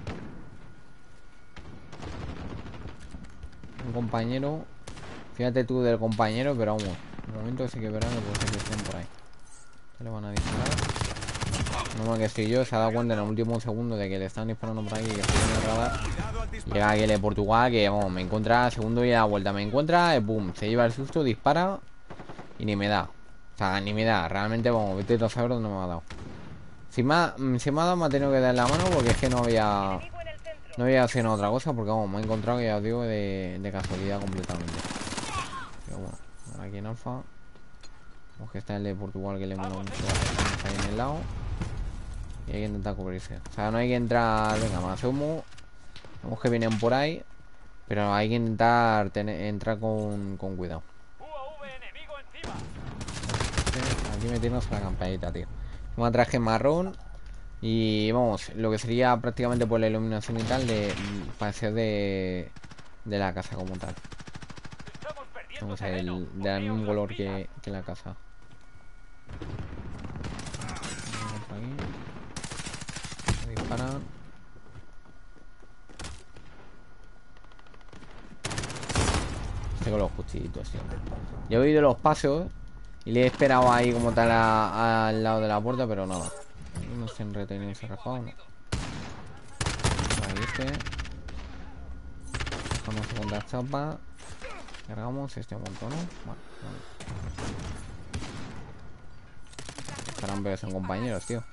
Un compañero. Fíjate tú del compañero, pero vamos. Un momento sí que verán que puede ser que estén por ahí. Se le van a disparar. No más que estoy yo, se ha dado cuenta en el último segundo de que le están disparando por ahí, que estoy en el radar. Llega aquí el de Portugal, que vamos, me encuentra, segundo y da vuelta, me encuentra, boom, se lleva el susto, dispara y ni me da. O sea, ni me da, realmente, vamos, vete a saber dónde me ha dado. Si me ha, si me ha dado, me ha tenido que dar la mano porque es que no había no había haciendo otra cosa, porque vamos, me he encontrado, que ya os digo, de, de casualidad completamente. Pero bueno, ahora aquí en alfa. Vamos, que está el de Portugal, que le mola mucho, está ahí en el lado. Y hay que intentar cubrirse. O sea, no hay que entrar. Venga, más humo. Vemos que vienen por ahí. Pero hay que intentar tener, entrar con, con cuidado. Aquí meternos a la campanita, tío. Un traje marrón. Y vamos, lo que sería prácticamente por la iluminación y tal, de parecer de, de la casa como tal. Vamos a ver, el, del mismo color que, que la casa. Disparan. Tengo los justitos, tío. Yo he oído los pasos y le he esperado ahí como tal a, a, al lado de la puerta, pero nada. No se han retenido ese raspado, ¿no? Ahí este. Dejamos segunda chapa. Cargamos este montón, ¿no? Vale, vale. Estarán, pero son compañeros, tío.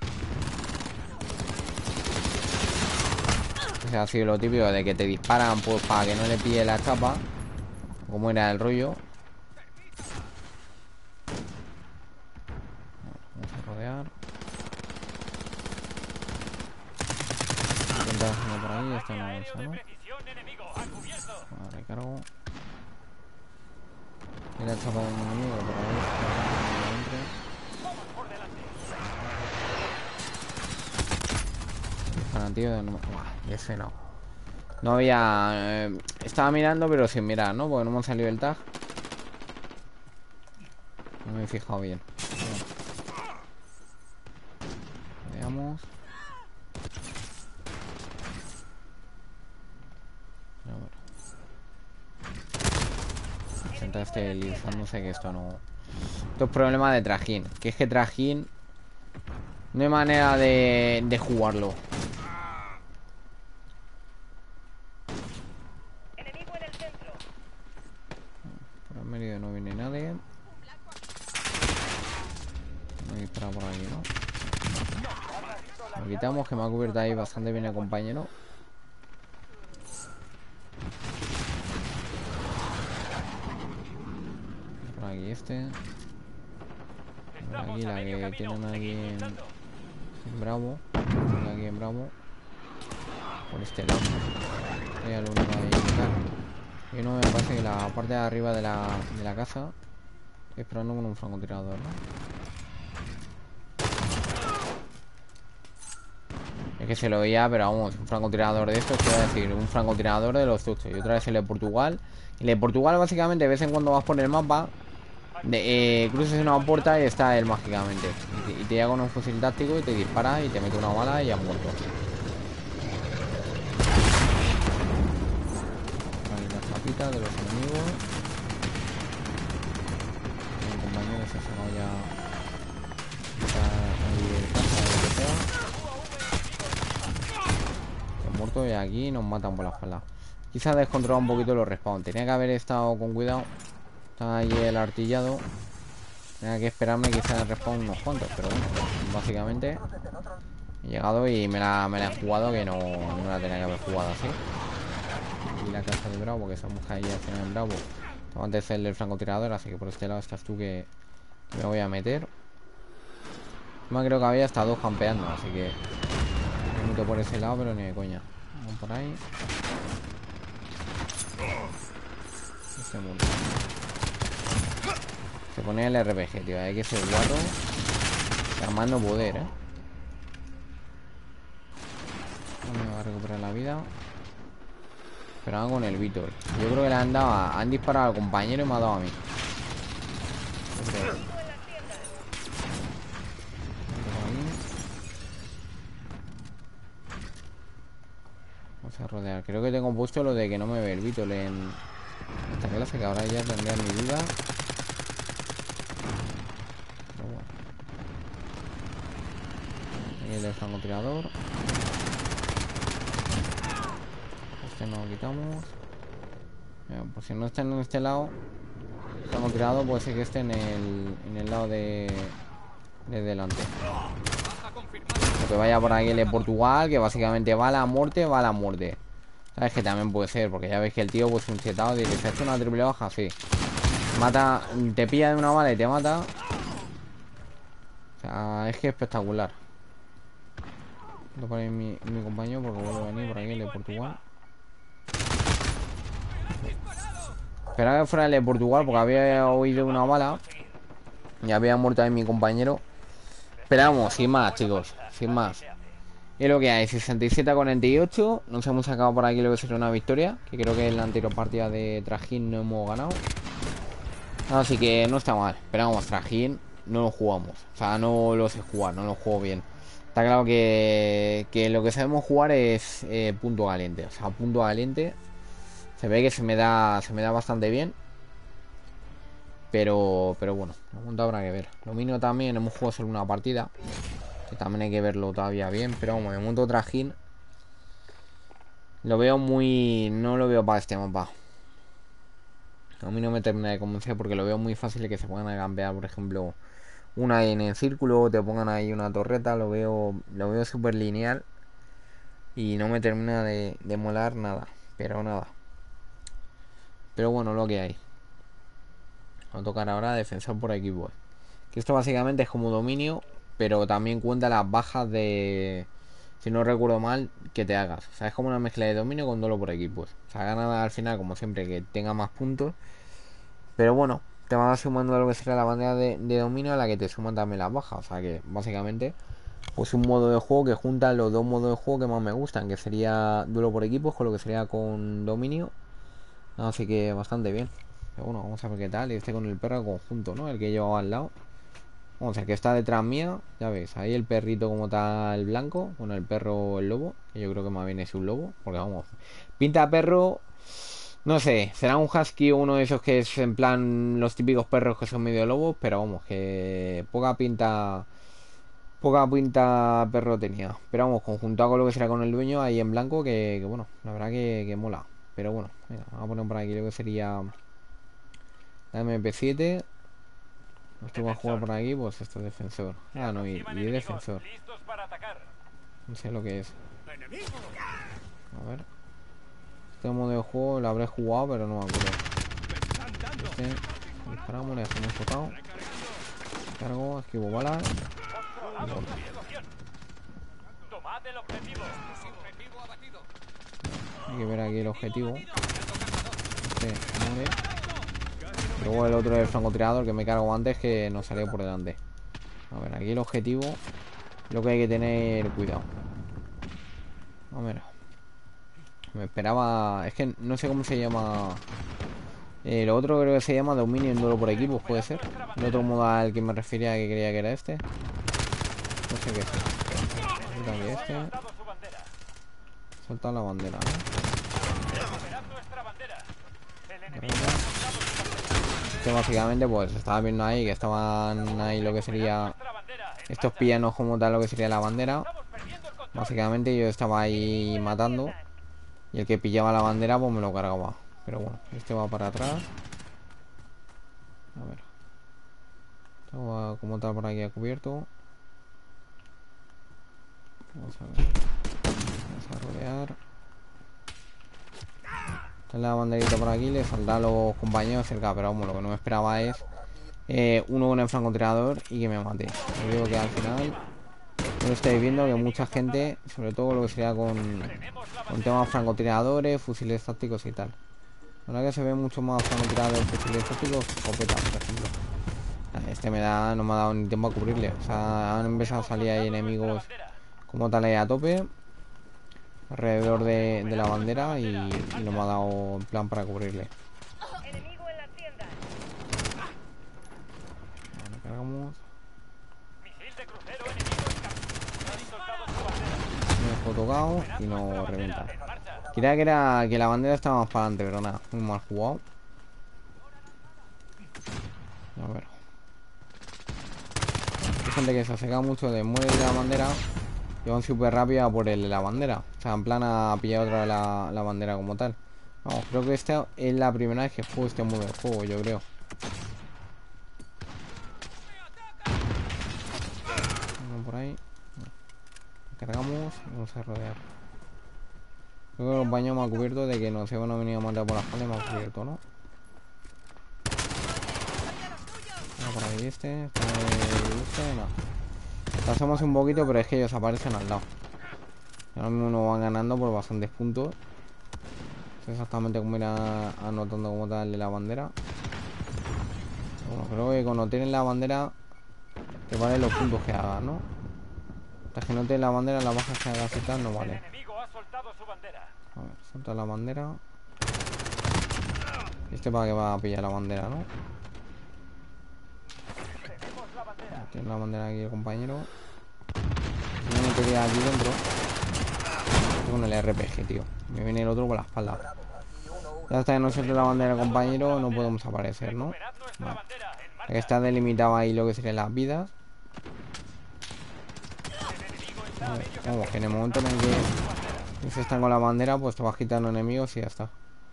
O sea, ha sido lo típico de que te disparan pues para que no le pille la chapa. Como era el rollo. Vamos a rodear. Intentar hacerlo por ahí. Esto no avanza, ¿no? Vale, recargo. Y la chapa de un enemigo por ahí. Disparan, tío. No... Ese no. No había... Eh, estaba mirando, pero sin mirar, ¿no? Porque no me ha salido el tag. No me he fijado bien. Veamos. A ver. Intenta estabilizándose, que esto no... Esto es problema de trajín. Que es que trajín... No hay manera de, de jugarlo. No viene nadie. No hay para por aquí, ¿no? Lo quitamos, que me ha cubierto ahí bastante bien el compañero. Por aquí este. Por aquí la que tienen aquí en, en Bravo. Aquí en Bravo. Por este lado. Hay alguno ahí. Y uno me parece que la parte de arriba de la, de la casa. Estoy esperando con un francotirador, ¿no? Es que se lo veía, pero vamos, un francotirador de estos, quiero decir, un francotirador de los tochos. Y otra vez el de Portugal. Y el de Portugal, básicamente, de vez en cuando vas por el mapa, de, eh, cruzas una puerta y está él mágicamente. Y te, y te llega con un fusil táctico y te dispara y te mete una bala y ya muerto. Ahí las tapitas de los enemigos. Mi compañero se ha sacado ya. Está ahí el caza de lo que sea. Muerto y aquí nos matan por la espalda. Quizá descontrolado un poquito los respawn. Tenía que haber estado con cuidado. Está ahí el artillado. Tenía que esperarme quizá el respawn unos cuantos. Pero bueno, básicamente he llegado y me la, me la he jugado, que no, no la tenía que haber jugado así. Y la casa de Bravo, que esa mujer ahí al final en Bravo. Estaba antes el del francotirador, así que por este lado estás tú que, que me voy a meter. Yo creo que había hasta dos campeando, así que me meto por ese lado, pero ni de coña. Vamos por ahí. Este mundo. Se pone el R P G, tío. Hay que ser guapo. Armando poder, eh. No me va a recuperar la vida. Pero hago con el Víctor. Yo creo que le han dado a, han disparado al compañero y me ha dado a mí. Vamos a rodear. Creo que tengo puesto lo de que no me ve el Víctor en esta clase, que ahora ya tendría mi vida. Pero bueno. Ahí el del francotirador. Este no lo quitamos. Mira, pues si no está en este lado, francotirador puede ser que esté en el, en el lado de, de delante. O que vaya por aquí el de Portugal, que básicamente va a la muerte, va a la muerte. Sabes que también puede ser, porque ya veis que el tío pues un chetado dice, ¿se ha hecho una triple baja? Sí. Mata, te pilla de una bala y te mata. O sea, es que es espectacular. Voy a poner mi, mi compañero porque vuelvo a venir por aquí el de Portugal. Esperaba que fuera el de Portugal porque había oído una bala y había muerto ahí mi compañero. Esperamos, sin más, chicos, sin más. Y lo que hay, sesenta y siete a cuarenta y ocho. Nos hemos sacado por aquí lo que sería una victoria, que creo que en la anterior partida de Trajín no hemos ganado. Así que no está mal. Esperamos, Trajín no lo jugamos. O sea, no lo sé jugar, no lo juego bien. Está claro que, que lo que sabemos jugar es eh, punto caliente. O sea, punto caliente se ve que se me da se me da bastante bien. Pero, pero bueno, de momento habrá que ver. Dominio también, hemos jugado solo una partida, que también hay que verlo todavía bien. Pero vamos, de momento Trajín lo veo muy... no lo veo para este mapa. A mí no me termina de convencer porque lo veo muy fácil de que se puedan cambiar, por ejemplo, una en el círculo, te pongan ahí una torreta. Lo veo lo veo súper lineal y no me termina de, de molar nada. Pero nada. Pero bueno, lo que hay. Va a tocar ahora defensor por equipos. Que esto básicamente es como dominio, pero también cuenta las bajas de... si no recuerdo mal, que te hagas. O sea, es como una mezcla de dominio con duelo por equipos. O sea, gana al final, como siempre, que tenga más puntos. Pero bueno, te vas sumando a lo que será la bandera de, de dominio, a la que te suman también las bajas. O sea que, básicamente, pues un modo de juego que junta los dos modos de juego que más me gustan, que sería duelo por equipos con lo que sería con dominio. Así que bastante bien. Pero bueno, vamos a ver qué tal. Y este con el perro conjunto, ¿no? El que llevaba al lado. Vamos, el que está detrás mía. Ya veis, ahí el perrito como tal blanco. Bueno, el perro, el lobo, que yo creo que más bien es un lobo. Porque vamos, pinta perro. No sé, será un husky o uno de esos que es en plan los típicos perros que son medio lobos. Pero vamos, que poca pinta... poca pinta perro tenía. Pero vamos, conjuntado con lo que será con el dueño ahí en blanco, que, que bueno, la verdad que, que mola. Pero bueno, venga, vamos a poner por aquí lo que sería la M P siete. Esto va a jugar por aquí, pues esto es defensor. Ah, no, y, y defensor. No sé lo que es. A ver. Este modo de juego lo habré jugado, pero no me acuerdo. Este, disparamos, le hacemos tocado. Cargo, esquivo balas. Hay que ver aquí el objetivo. este muere. Luego el otro es el francotirador que me cargo antes, que nos salió por delante. A ver, aquí el objetivo, lo que hay que tener cuidado. A ver. Me esperaba... Es que no sé cómo se llama... Eh, lo otro creo que se llama dominio en duelo por equipos, puede ser. El otro modo al que me refería, que creía que era este. No sé qué es. Aquí este. Solta la bandera, ¿no? Que básicamente pues estaba viendo ahí que estaban ahí lo que sería estos pillanos como tal, lo que sería la bandera. Básicamente yo estaba ahí matando y el que pillaba la bandera pues me lo cargaba. Pero bueno, este va para atrás. A ver. Esto va como tal por aquí a cubierto. Vamos a ver. Vamos a rodear. Está la banderita por aquí, le saldrá a los compañeros cerca, pero vamos, lo que no me esperaba es eh, uno con el francotirador y que me mate. Os digo que al final lo estáis viendo que mucha gente, sobre todo lo que sería con, con temas francotiradores, fusiles tácticos y tal. La verdad que se ve mucho más francotiradores, fusiles tácticos, escopeta, por ejemplo. Este me da, no me ha dado ni tiempo a cubrirle. O sea, han empezado a salir ahí enemigos como tal ahí a tope alrededor de, de la bandera y, y no me ha dado en plan para cubrirle. Enemigo en las tiendas. Ahora cargamos. Me dejó tocado y no revienta. Quería que era que la bandera estaba más para adelante, pero nada, muy mal jugado. A ver. Hay gente que se acerca mucho de muere de la bandera y van súper rápido a por el de la bandera. O sea, en plan a pillar otra vez la, la bandera como tal. Vamos, creo que esta es la primera vez que juego este modo de juego, yo creo. Uno por ahí. Cargamos y vamos a rodear. Creo que los baños me ha cubierto de que no se van a venir a matar por la espalda y me ha cubierto, ¿no? No, por ahí este. Por ahí este, no. Pasamos un poquito, pero es que ellos aparecen al lado. Ahora mismo nos van ganando por bastantes puntos. Es exactamente como irá anotando como tal de la bandera. Bueno, creo que cuando tienen la bandera te valen los puntos que hagas, ¿no? Hasta que no tienen la bandera, las bajas que hagas y tal no vale. A ver, suelta la bandera. Este para que va a pillar la bandera, ¿no? Tiene la bandera aquí el compañero. No me quería aquí dentro. Estoy con el R P G, tío. Me viene el otro por la espalda. Ya hasta que no suelte la bandera del compañero no podemos aparecer, ¿no? Vale. Aquí está delimitado ahí lo que serían las vidas. Vale. Vamos, que en el momento en el que se están con la bandera, pues te vas quitando enemigos y ya está.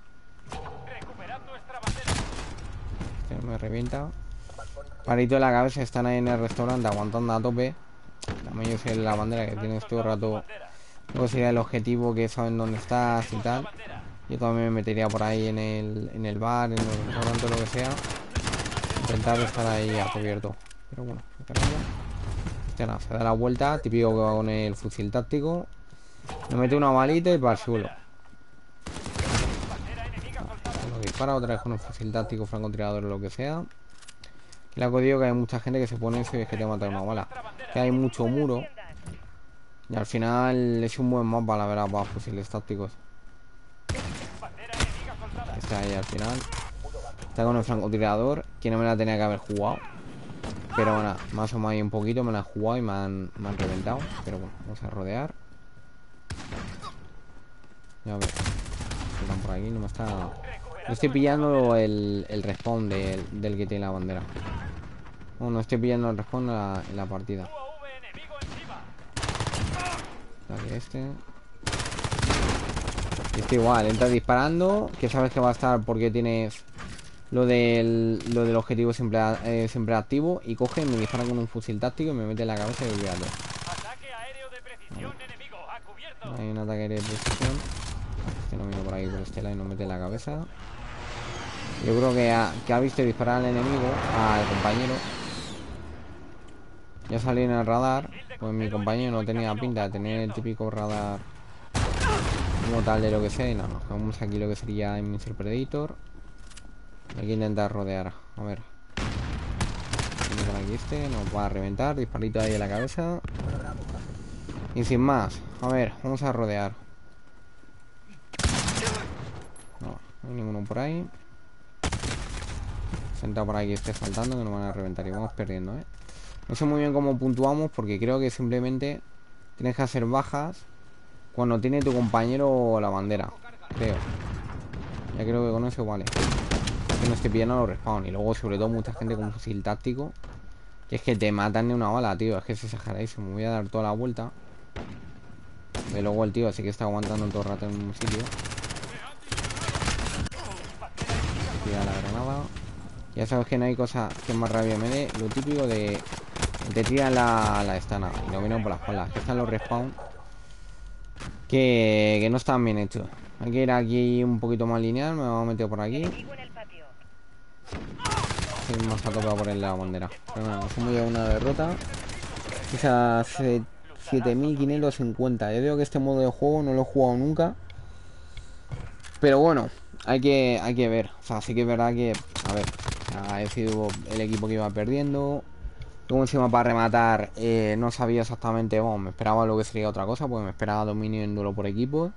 Este me revienta. Parito de la cabeza, están ahí en el restaurante aguantando a tope. También yo sé la bandera que tienes todo el rato. Luego sería el objetivo, que saben dónde estás y tal. Yo también me metería por ahí en el, en el bar, en el restaurante, lo que sea. Intentar estar ahí a cubierto. Pero bueno, este nada, se da la vuelta. Típico que va con el fusil táctico. Me mete una balita y para el suelo. Lo dispara otra vez con un fusil táctico, francotirador o lo que sea. Le ha codido que hay mucha gente que se pone eso y es que te mata una bala. Que hay mucho muro. Y al final es un buen mapa, la verdad, para fusiles tácticos. Está ahí al final. Está con el francotirador, que no me la tenía que haber jugado. Pero bueno, me ha asomado ahí un poquito, me la he jugado y me han, me han reventado. Pero bueno, vamos a rodear. Ya ves. Están por aquí, no me está... No estoy pillando el, el respawn del, del que tiene la bandera. No, no estoy pillando el respawn en la, en la partida. Dale, este. Este igual, entra disparando. Que sabes que va a estar porque tienes lo del, lo del objetivo siempre, eh, siempre activo. Y coge y me dispara con un fusil táctico y me mete en la cabeza y olvídalo. Vale. Hay un ataque aéreo de precisión. Este no viene por ahí por este lado y nos mete en la cabeza. Yo creo que ha, que ha visto disparar al enemigo, al compañero. Ya salí en el radar. Pues mi compañero no tenía pinta de tener el típico radar como tal de lo que sea. Y no, nos vamos aquí lo que sería el Mister Predator. Hay que intentar rodear. A ver. Viene por aquí este. Nos va a reventar. Disparito ahí en la cabeza. Y sin más. A ver, vamos a rodear. No, no hay ninguno por ahí. Sentado por aquí esté saltando que nos van a reventar. Y vamos perdiendo, ¿eh? No sé muy bien cómo puntuamos porque creo que simplemente tienes que hacer bajas cuando tiene tu compañero la bandera. Creo. Ya creo que con eso vale. Que no esté pillando los respawn. Y luego sobre todo mucha gente con fusil táctico. Que es que te matan de una bala, tío. Es que se exageráis. Me voy a dar toda la vuelta. Y luego el tío así que está aguantando todo el rato en un sitio. Tira la granada. Ya sabes que no hay cosa que más rabia me dé. Lo típico de... Te tiran la, la estana y no vienen por las espaldas. Que están los respawn que, que no están bien hechos. Hay que ir aquí un poquito más lineal. Me voy a meter por aquí. Estoy más a tope por el de la bandera. Pero bueno, nos hemos llevado una derrota. Esa siete mil quinientos cincuenta. Yo digo que este modo de juego no lo he jugado nunca. Pero bueno, hay que, hay que ver. O sea, sí que es verdad que... A ver, ha sido el equipo que iba perdiendo. Luego encima para rematar eh, no sabía exactamente, bueno, me esperaba lo que sería otra cosa, porque me esperaba dominio en duelo por equipo.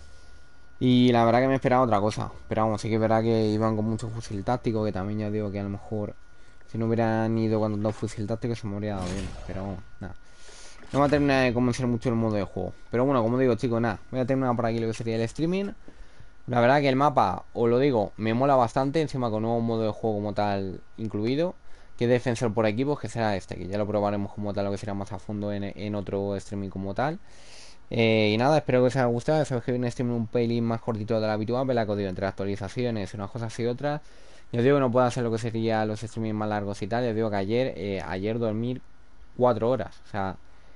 Y la verdad que me esperaba otra cosa. Pero vamos, sí que es verdad que iban con mucho fusil táctico, que también ya digo que a lo mejor si no hubieran ido con dos fusil táctico se me habría dado bien. Pero bueno, nada. No me va a terminar de convencer mucho el modo de juego. Pero bueno, como digo, chicos, nada. Voy a terminar por aquí lo que sería el streaming. La verdad que el mapa, os lo digo, me mola bastante. Encima con nuevo modo de juego como tal incluido. Que defensor por equipos, que será este, que ya lo probaremos como tal, lo que será más a fondo en, en otro streaming como tal. Eh, y nada, espero que os haya gustado. Ya sabéis que viene streaming un pelín más cortito de lo habitual, ¿verdad? Que os digo, entre actualizaciones, unas cosas y otras. Yo os digo que no puedo hacer lo que sería los streamings más largos y tal. Yo os digo que ayer, eh, ayer dormir cuatro horas. O sea,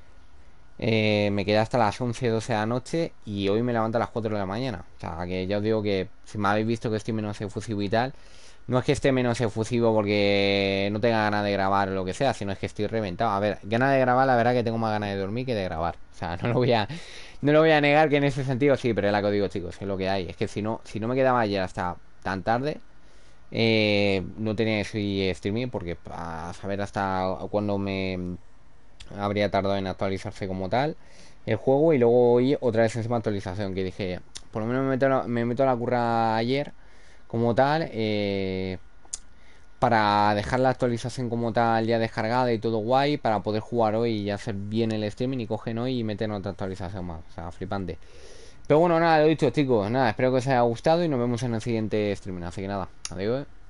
eh, me quedé hasta las once, doce de la noche y hoy me levanto a las cuatro de la mañana. O sea, que ya os digo que si me habéis visto que estoy menos efusivo y tal, no es que esté menos efusivo porque no tenga ganas de grabar o lo que sea, sino es que estoy reventado. A ver, ganas de grabar, la verdad que tengo más ganas de dormir que de grabar. O sea, no lo voy a, no lo voy a negar que en ese sentido sí, pero es la que os digo, chicos, es lo que hay. Es que si no, si no me quedaba ayer hasta tan tarde, eh, no tenía ese streaming porque a saber hasta cuándo me habría tardado en actualizarse como tal el juego. Y luego hoy otra vez encima actualización, que dije, por lo menos me meto, a- me meto a la curra ayer como tal, eh, para dejar la actualización como tal ya descargada y todo guay, para poder jugar hoy y hacer bien el streaming. Y cogen hoy y meten otra actualización más. O sea, flipante. Pero bueno, nada, lo dicho, chicos. Nada, espero que os haya gustado y nos vemos en el siguiente streaming. Así que nada, adiós.